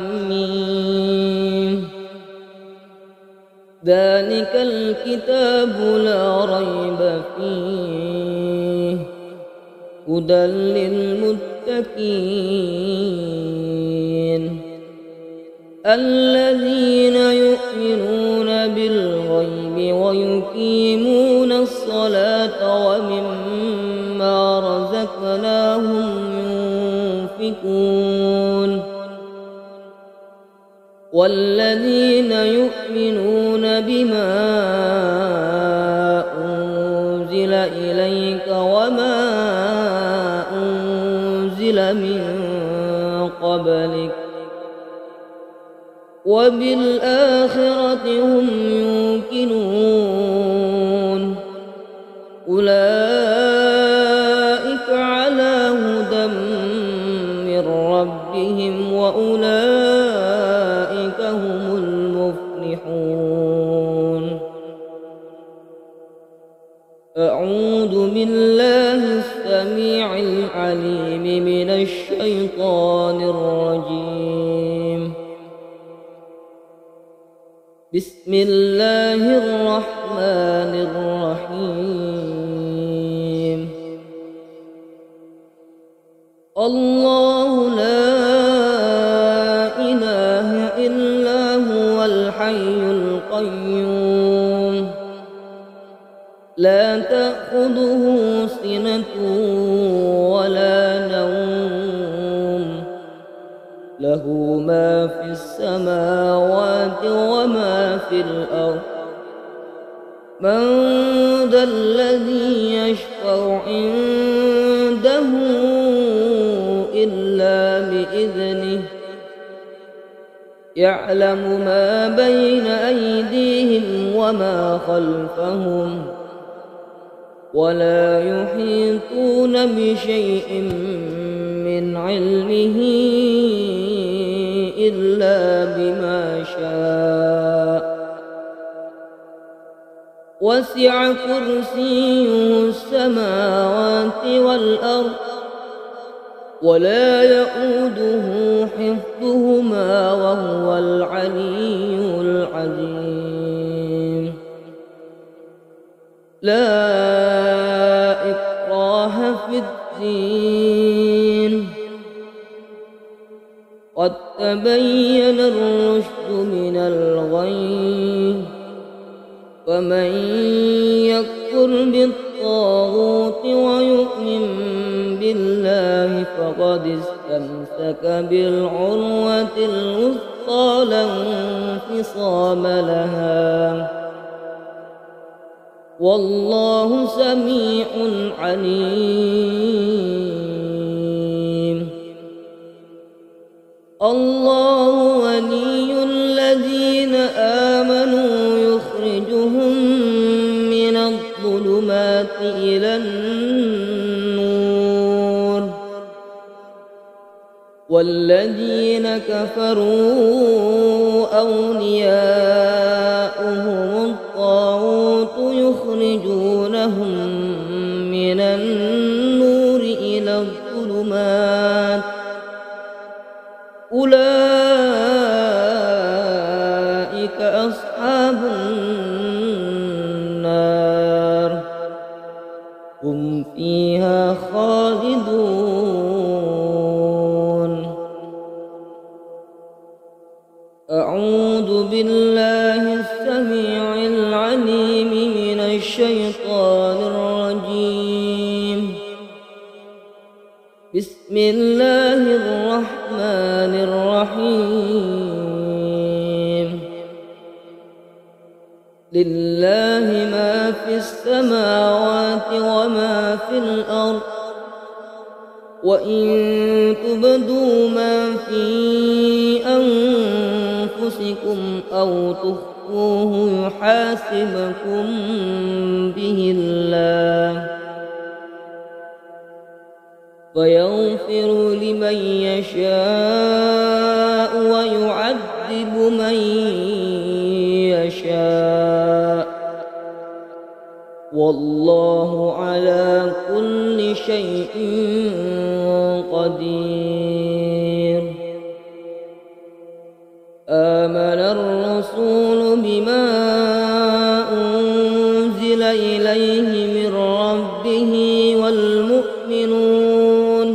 ميم. ذلك الكتاب لا ريب فيه هدى للمتقين الذين يؤمنون بالغيب ويقيمون الصلاة ومما رزقناهم ينفقون والذين يؤمنون بما أنزل إليك وما أنزل من قبلك وبالآخرة هم يوقنون أولئك على هدى من ربهم وأولئك هم المفلحون. أعوذ بالله السميع العليم من الشيطان الرجيم. بسم الله الرحمن الرحيم. الله لا إله إلا هو الحي القيوم لا تأخذه سنة ولا نوم له ما في السماوات وما في الأرض. من ذا الذي يشفع عنده إلا بإذنه يعلم ما بين أيديهم وما خلفهم ولا يحيطون بشيء من علمه إلا بما شاء وسع كرسيه السماوات والأرض ولا يئوده حفظهما وهو العلي العظيم لا إكراه في الدين قد تبين الرشد من الغي فمن يكفر بالطاغوت ويؤمن بالله فقد استمسك بالعروة الوثقى لا انفصام لها والله سميع عليم الله ولي الذين آمنوا يخرجهم من الظلمات إلى النور والذين كفروا أولياؤهم الطاغوت يخرجونهم من النور إلى الظلمات أولئك أصحاب النار هم فيها خالدون أعوذ بالله السميع العليم من الشيطان الرجيم بسم الله الرحمن الرحيم لله ما في السماوات وما في الأرض وإن تبدوا ما في أنفسكم أو تخفوه يحاسبكم به الله فيغفر لمن يشاء ويعذب من يشاء والله على كل شيء قدير آمن الرسول بما أنزل إليه من ربه والمؤمنون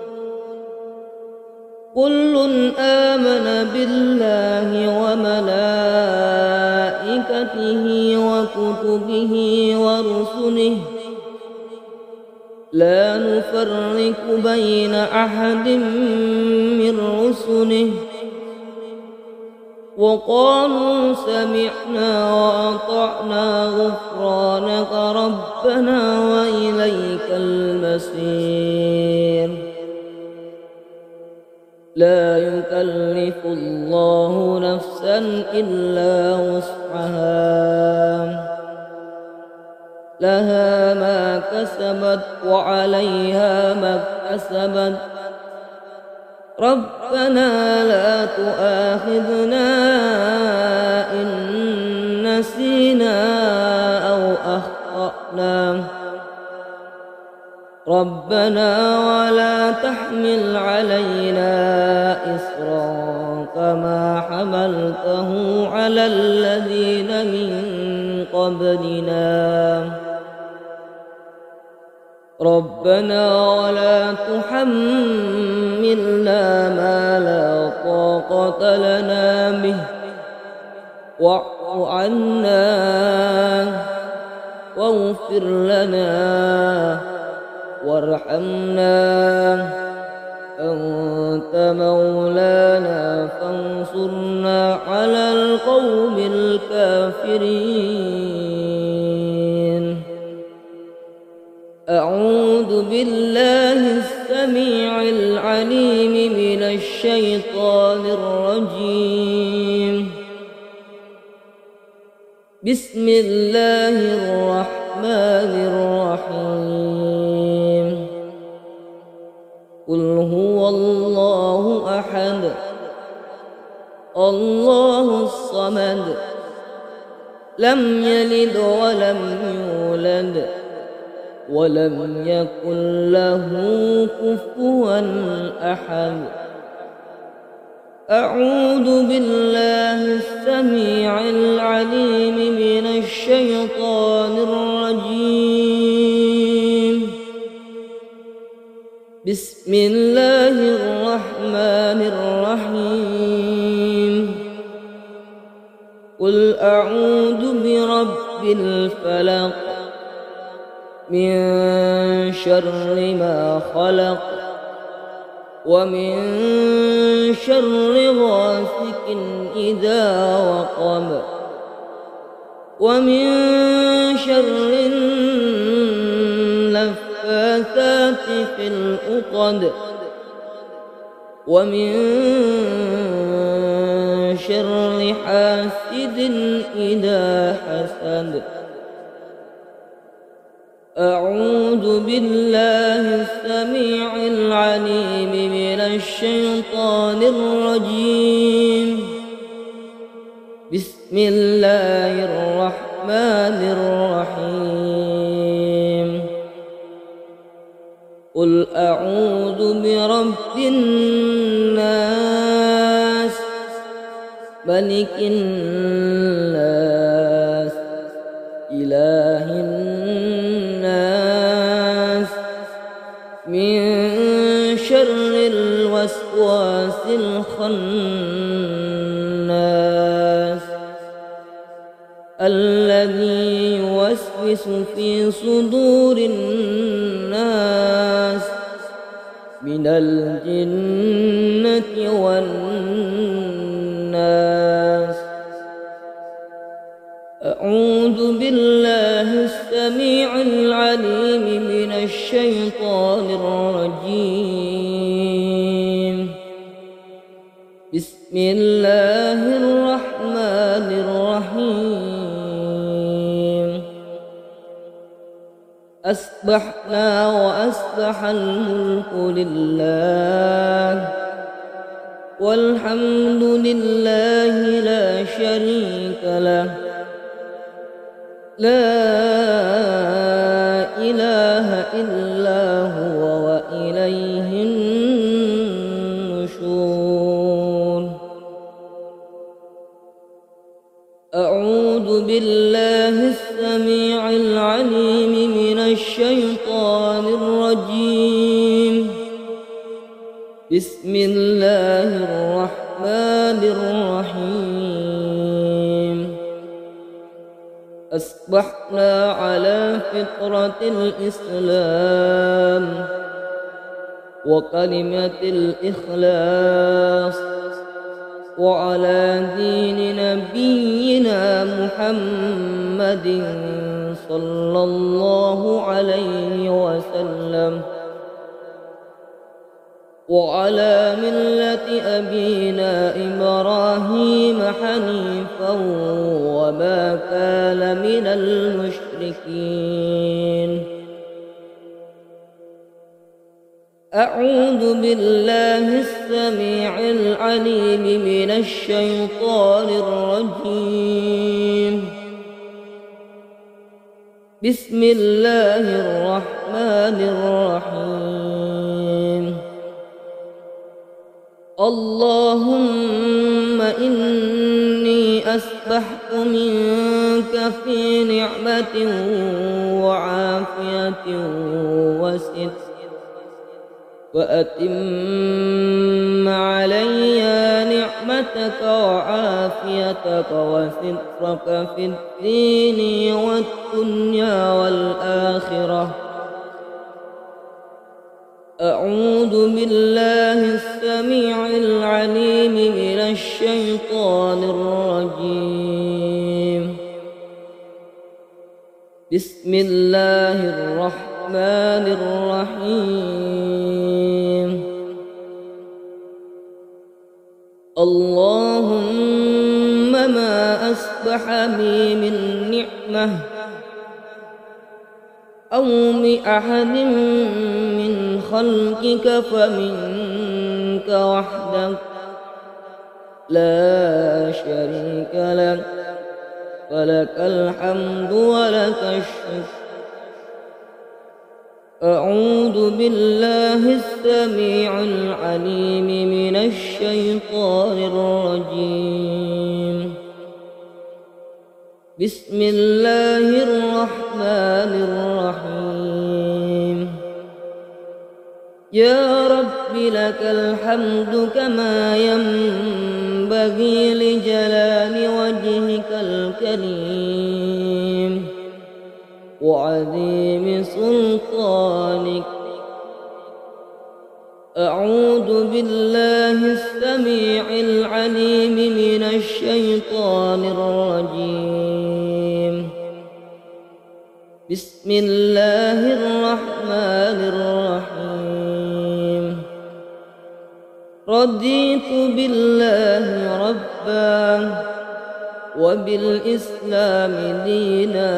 كل آمن بالله وملائكته وكتبه ورسله لا نفرق بين أحد من رسله وقالوا سمعنا وأطعنا غفرانك ربنا وإليك المصير لا يكلف الله نفسا إلا وسعها لها ما كسبت وعليها ما اكتسبت ربنا لا تؤاخذنا إن نسينا أو أخطأنا ربنا ولا تحمل علينا إصرا كما حملته على الذين من قبلنا ربنا ولا تحملنا ما لا طاقة لنا به واعف عنا واغفر لنا وارحمنا أنت مولانا فانصرنا على القوم الكافرين أعوذ بالله السميع العليم من الشيطان الرجيم بسم الله الرحمن الرحمن الرحيم قل هو الله أحد الله الصمد لم يلد ولم يولد ولم يكن له كفوا أحد أعوذ بالله السميع العليم من الشيطان الرجيم بسم الله الرحمن الرحيم قل أعوذ برب الفلق من شر ما خلق ومن شر غاسق إذا وقب ومن شر النفاثات في العقد ومن شر حاسد إذا حسد أعوذ بالله السميع العليم من الشيطان الرجيم بسم الله الرحمن الرحيم قل أعوذ برب الناس ملك الناس إله الناس من شر الوسواس الخناس الذي يوسوس في صدور الناس من الجنة والناس أعوذ بالله السميع العليم من الشيطان الرجيم بسم الله الرحمن الرحيم أصبحنا وأصبح الملك لله والحمد لله لا شريك له لا إله إلا هو وإليه النشور أعوذ بالله السميع العليم من الشيطان الرجيم بسم الله الرحمن الرحيم أصبحنا على فطرة الإسلام وكلمة الإخلاص وعلى دين نبينا محمد صلى الله عليه وسلم وعلى ملة أبينا إبراهيم حنيفا وما كان من المشركين أعوذ بالله السميع العليم من الشيطان الرجيم بسم الله الرحمن الرحيم اللهم إني أسبحت منك في نعمة وعافية وستر وأتم علي نعمتك وعافيتك وسترك في الدين والدنيا والآخرة أعوذ بالله السميع العليم من الشيطان الرجيم بسم الله الرحمن الرحيم اللهم ما أصبح بي من نعمة أو بأحد من خلقك فمنك وحدك لا شريك لك، فلك الحمد ولك الشكر. أعوذ بالله السميع العليم من الشيطان الرجيم. بسم الله الرحمن الرحيم. يا رب لك الحمد كما ينبغي لجلال وجهك الكريم وعظيم سلطانك. أعوذ بالله السميع العليم من الشيطان الرجيم. بسم الله الرحمن الرحيم. رضيت بالله ربا وبالإسلام دينا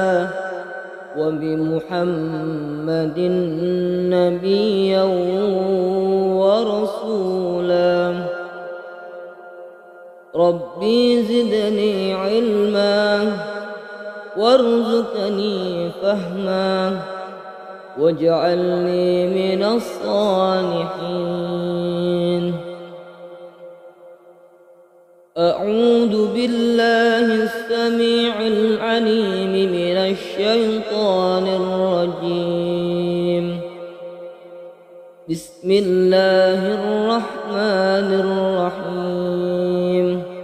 وبمحمد نبيا ورسولا. ربي زدني علما وارزقني فهما واجعلني من الصالحين. أعوذ بالله السميع العليم من الشيطان الرجيم. بسم الله الرحمن الرحيم.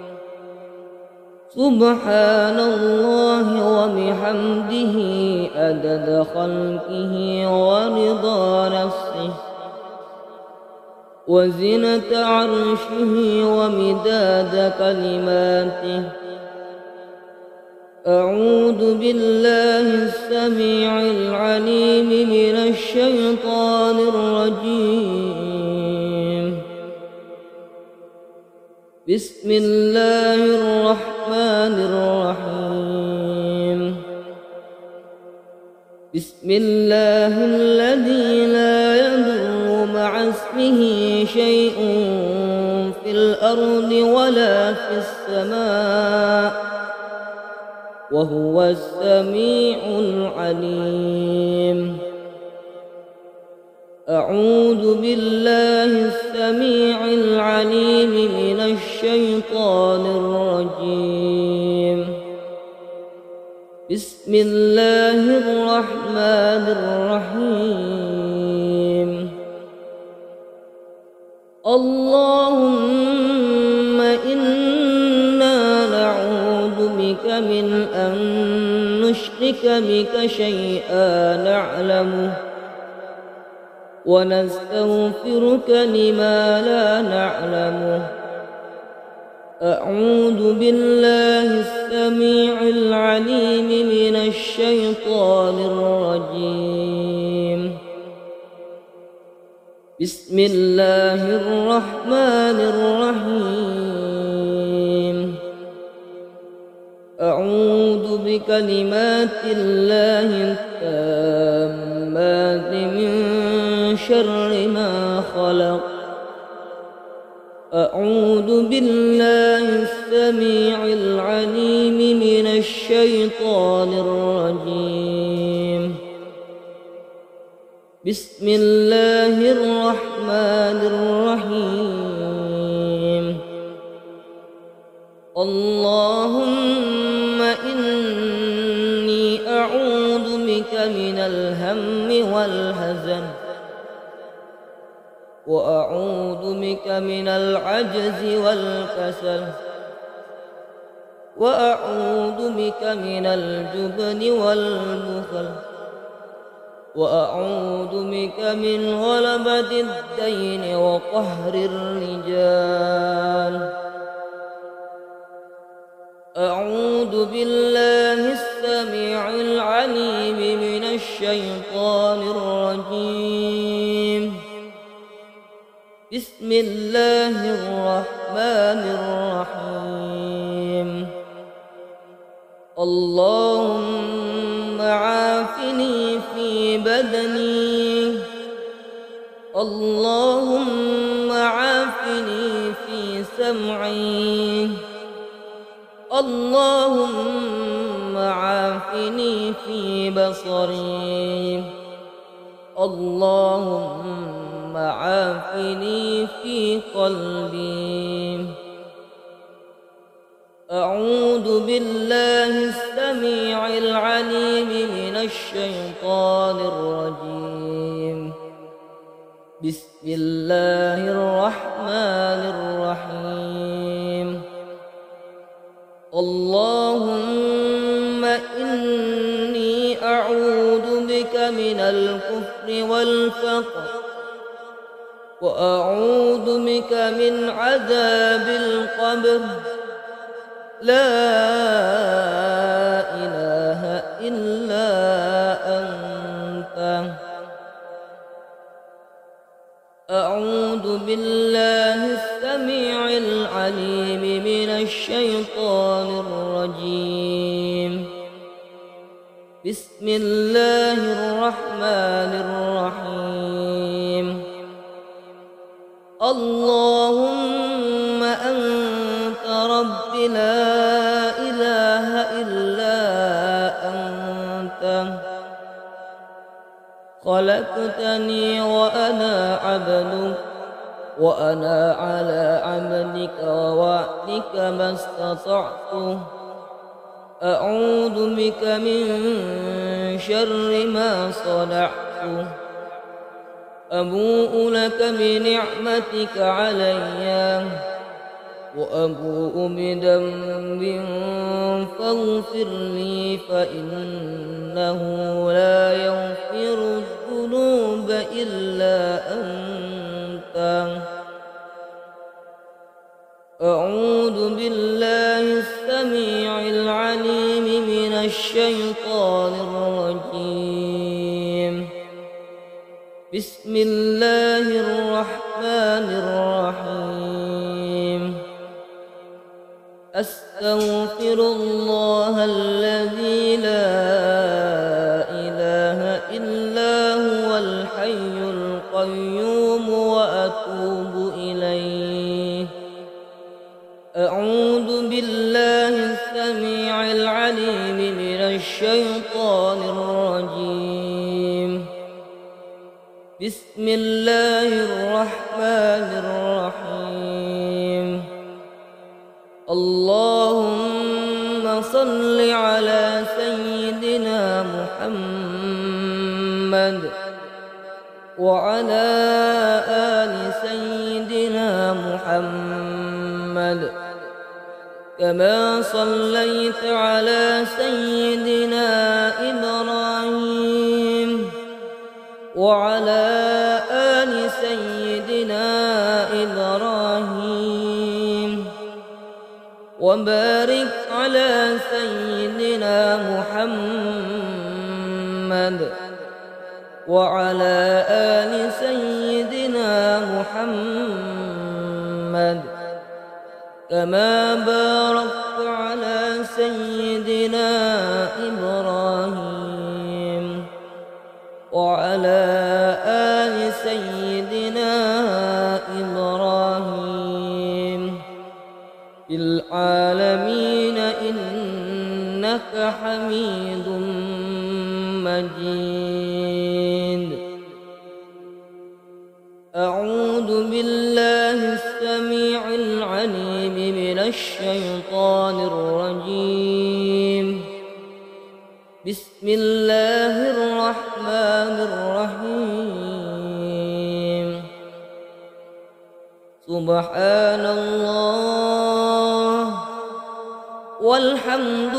سبحان الله وبحمده عدد خلقه ورضا نفسه وزنة عرشه ومداد كلماته. أعوذ بالله السميع العليم من الشيطان الرجيم. بسم الله الرحمن الرحيم. بسم الله الذي لا يضر مع اسمه شيء في الأرض ولا في السماء وهو السميع العليم. أعوذ بالله السميع العليم من الشيطان الرجيم. بسم الله الرحمن الرحيم. اللهم إنا نعوذ بك من أن نشرك بك شيئا نعلمه ونستغفرك لما لا نعلمه. أعوذ بالله السميع العليم من الشيطان الرجيم. بسم الله الرحمن الرحيم. أعوذ بكلمات الله التامات من شر ما خلق. أعوذ بالله السميع العليم من الشيطان الرجيم. بسم الله الرحمن الرحيم. اللهم إني أعوذ بك من الهم والحزن وأعوذ بك من العجز والكسل وأعوذ بك من الجبن والبخل وأعوذ بك من غلبة الدين وقهر الرجال. أعوذ بالله السميع العليم من الشيطان الرجيم. بسم الله الرحمن الرحيم. اللهم عافني في بدني اللهم عافني في سمعي اللهم عافني في بصري اللهم عافني في قلبي. أعوذ بالله السميع العليم من الشيطان الرجيم. بسم الله الرحمن الرحيم. اللهم إني أعوذ بك من الكفر والفقر وأعوذ بك من عذاب القبر. لا إله إلا أنت. أعوذ بالله السميع العليم من الشيطان الرجيم. بسم الله الرحمن الرحيم. اللهم أنت رب لا إله إلا أنت خلقتني وأنا عبدك وأنا على عملك ووعدك ما استطعت. أعوذ بك من شر ما صنعت. أبوء لك بنعمتك علي وأبوء بذنب فاغفر لي فإنه لا يغفر الذنوب إلا أنت. أعوذ بالله السميع العليم من الشيطان الرجيم. بسم الله الرحمن الرحيم. أستغفر الله الذي لا إله إلا هو الحي القيوم وأتوب إليه. أعوذ بالله السميع العليم من الشيطان الرجيم. بسم الله الرحمن الرحيم. اللهم صل على سيدنا محمد وعلى آل سيدنا محمد كما صليت على سيدنا إبراهيم وعلى آل سيدنا إبراهيم وبارك على سيدنا محمد وعلى آل سيدنا محمد كما باركت على سيدنا إبراهيم وعلى آل سيدنا إبراهيم في العالمين إنك حميد مجيد. أعوذ بالله السميع العليم من الشيطان الرجيم. بسم الله الرحمن الرحيم. سبحان الله والحمد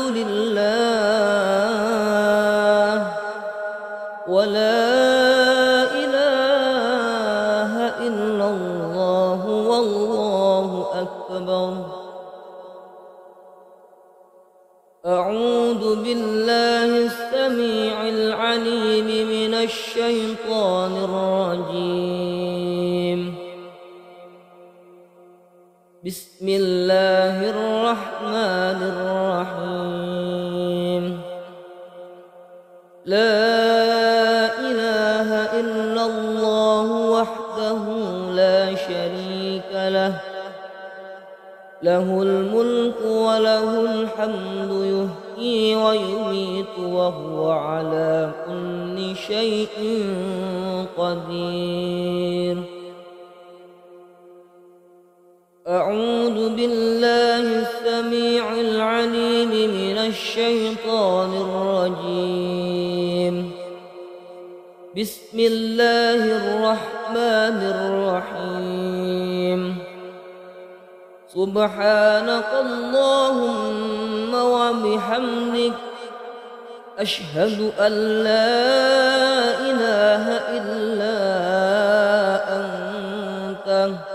لله ولا إله إلا الله والله أكبر. أعوذ بالله السميع العليم من الشيطان الرجيم. بسم الله الرحمن الرحيم. لا وحده لا شريك له له الملك وله الحمد يحيي ويميت وهو على كل شيء قدير. أعوذ بالله السميع العليم من الشيطان الرجيم. بسم الله الرحمن الرحيم. سبحانك اللهم وبحمدك أشهد أن لا إله إلا أنت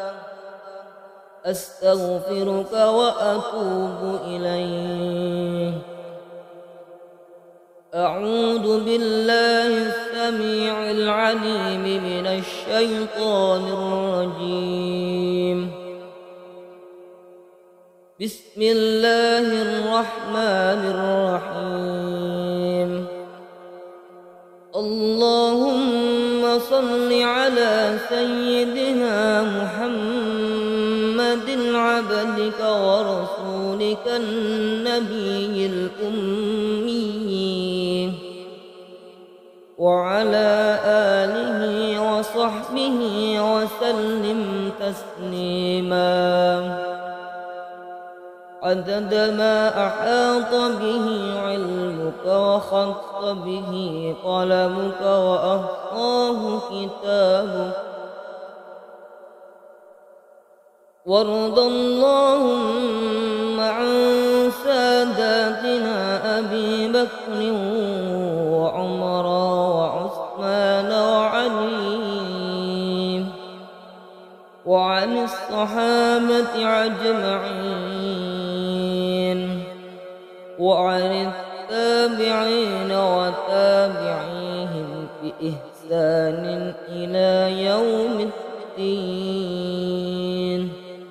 أستغفرك وأتوب إليك. أعوذ بالله السميع العليم من الشيطان الرجيم. بسم الله الرحمن الرحيم. اللهم صل على سيدنا محمد عبدك ورسولك النبي الأمي وعلى آله وصحبه وسلم تسليما عدد ما أحاط به علمك وخط به قلمك وأحصاه كتابك. وارض اللهم عن ساداتنا أبي بكر وعمر وعثمان وعلي وعن الصحابة أجمعين وعن التابعين وتابعيهم بإحسان إلى يوم الدين.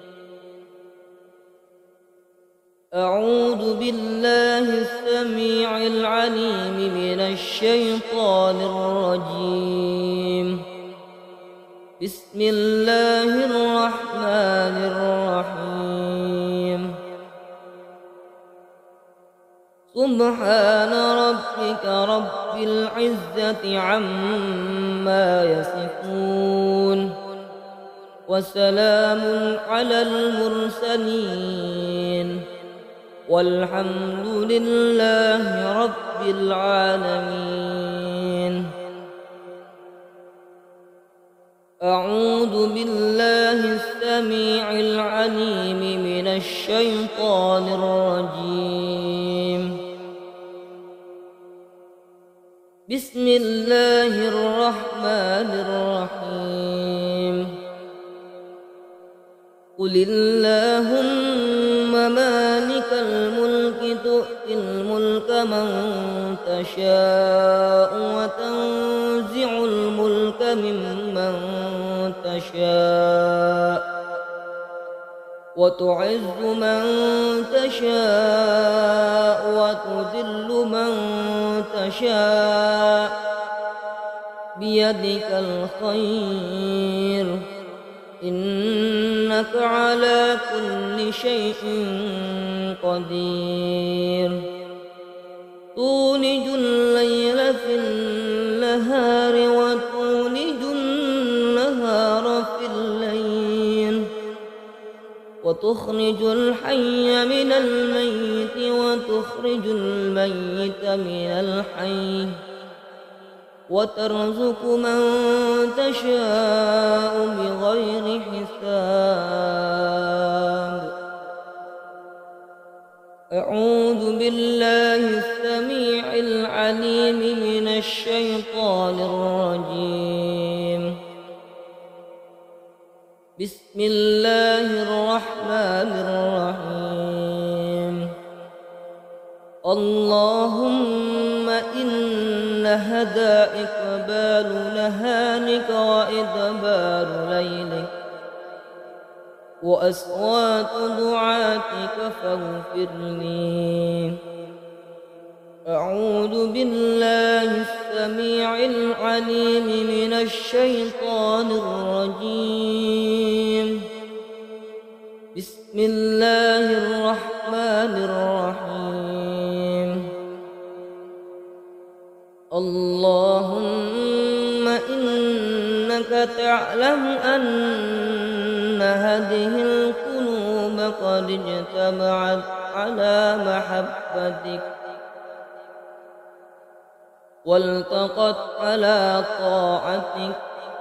أعوذ بالله السميع العليم من الشيطان الرجيم. بسم الله الرحمن الرحيم. سبحان ربك رب العزة عما يصفون وسلام على المرسلين والحمد لله رب العالمين. أعوذ بالله السميع العليم من الشيطان الرجيم. بسم الله الرحمن الرحيم. قل اللهم مالك الملك تؤتي الملك من تشاء وتنزع الملك ممن تشاء وتعز من تشاء وتذل من تشاء بيدك الخير إنك على كل شيء قدير. تولج الليل في النهار وتولج النهار في الليل وتخرج الحي من الميت وتخرج الميت من الحي وترزق من تشاء بغير حساب. أعوذ بالله السميع العليم من الشيطان الرجيم. بسم الله الرحمن الرحيم. اللهم إن هدائك بال نهارك وإدبار ليلك وأصوات دعاتك فاغفر لي. أعوذ بالله السميع العليم من الشيطان الرجيم. بسم الله الرحمن الرحيم. اللهم إنك تعلم أن هذه القلوب قد اجتمعت على محبتك والتقت على طاعتك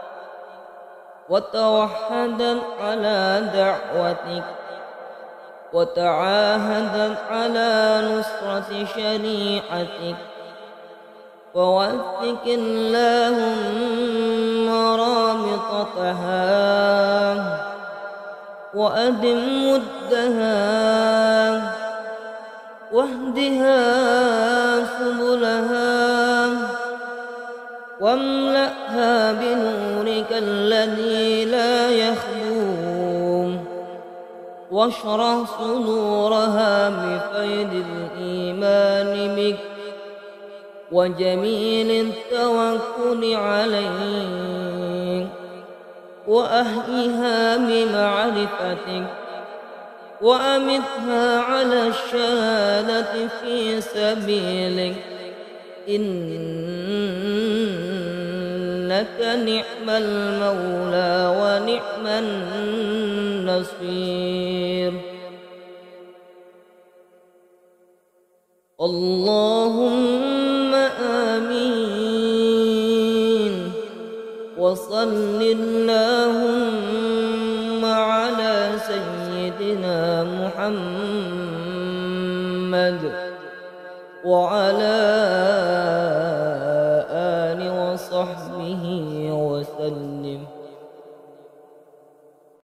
وتوحدت على دعوتك وتعاهدت على نصرة شريعتك، فوثق اللهم رابطتها وأدم ودها واهدها سبلها واملأها بنورك الذي لا يخبو، واشرح صدورها بفيض الإيمان بك وجميل التوكل عليك، وأهلها بمعرفتك وأمتها على الشهادة في سبيلك، إنك نعم المولى ونعم النصير. اللهم آمين. وصل اللهم على سيدنا محمد وعلى آله وصحبه وسلم.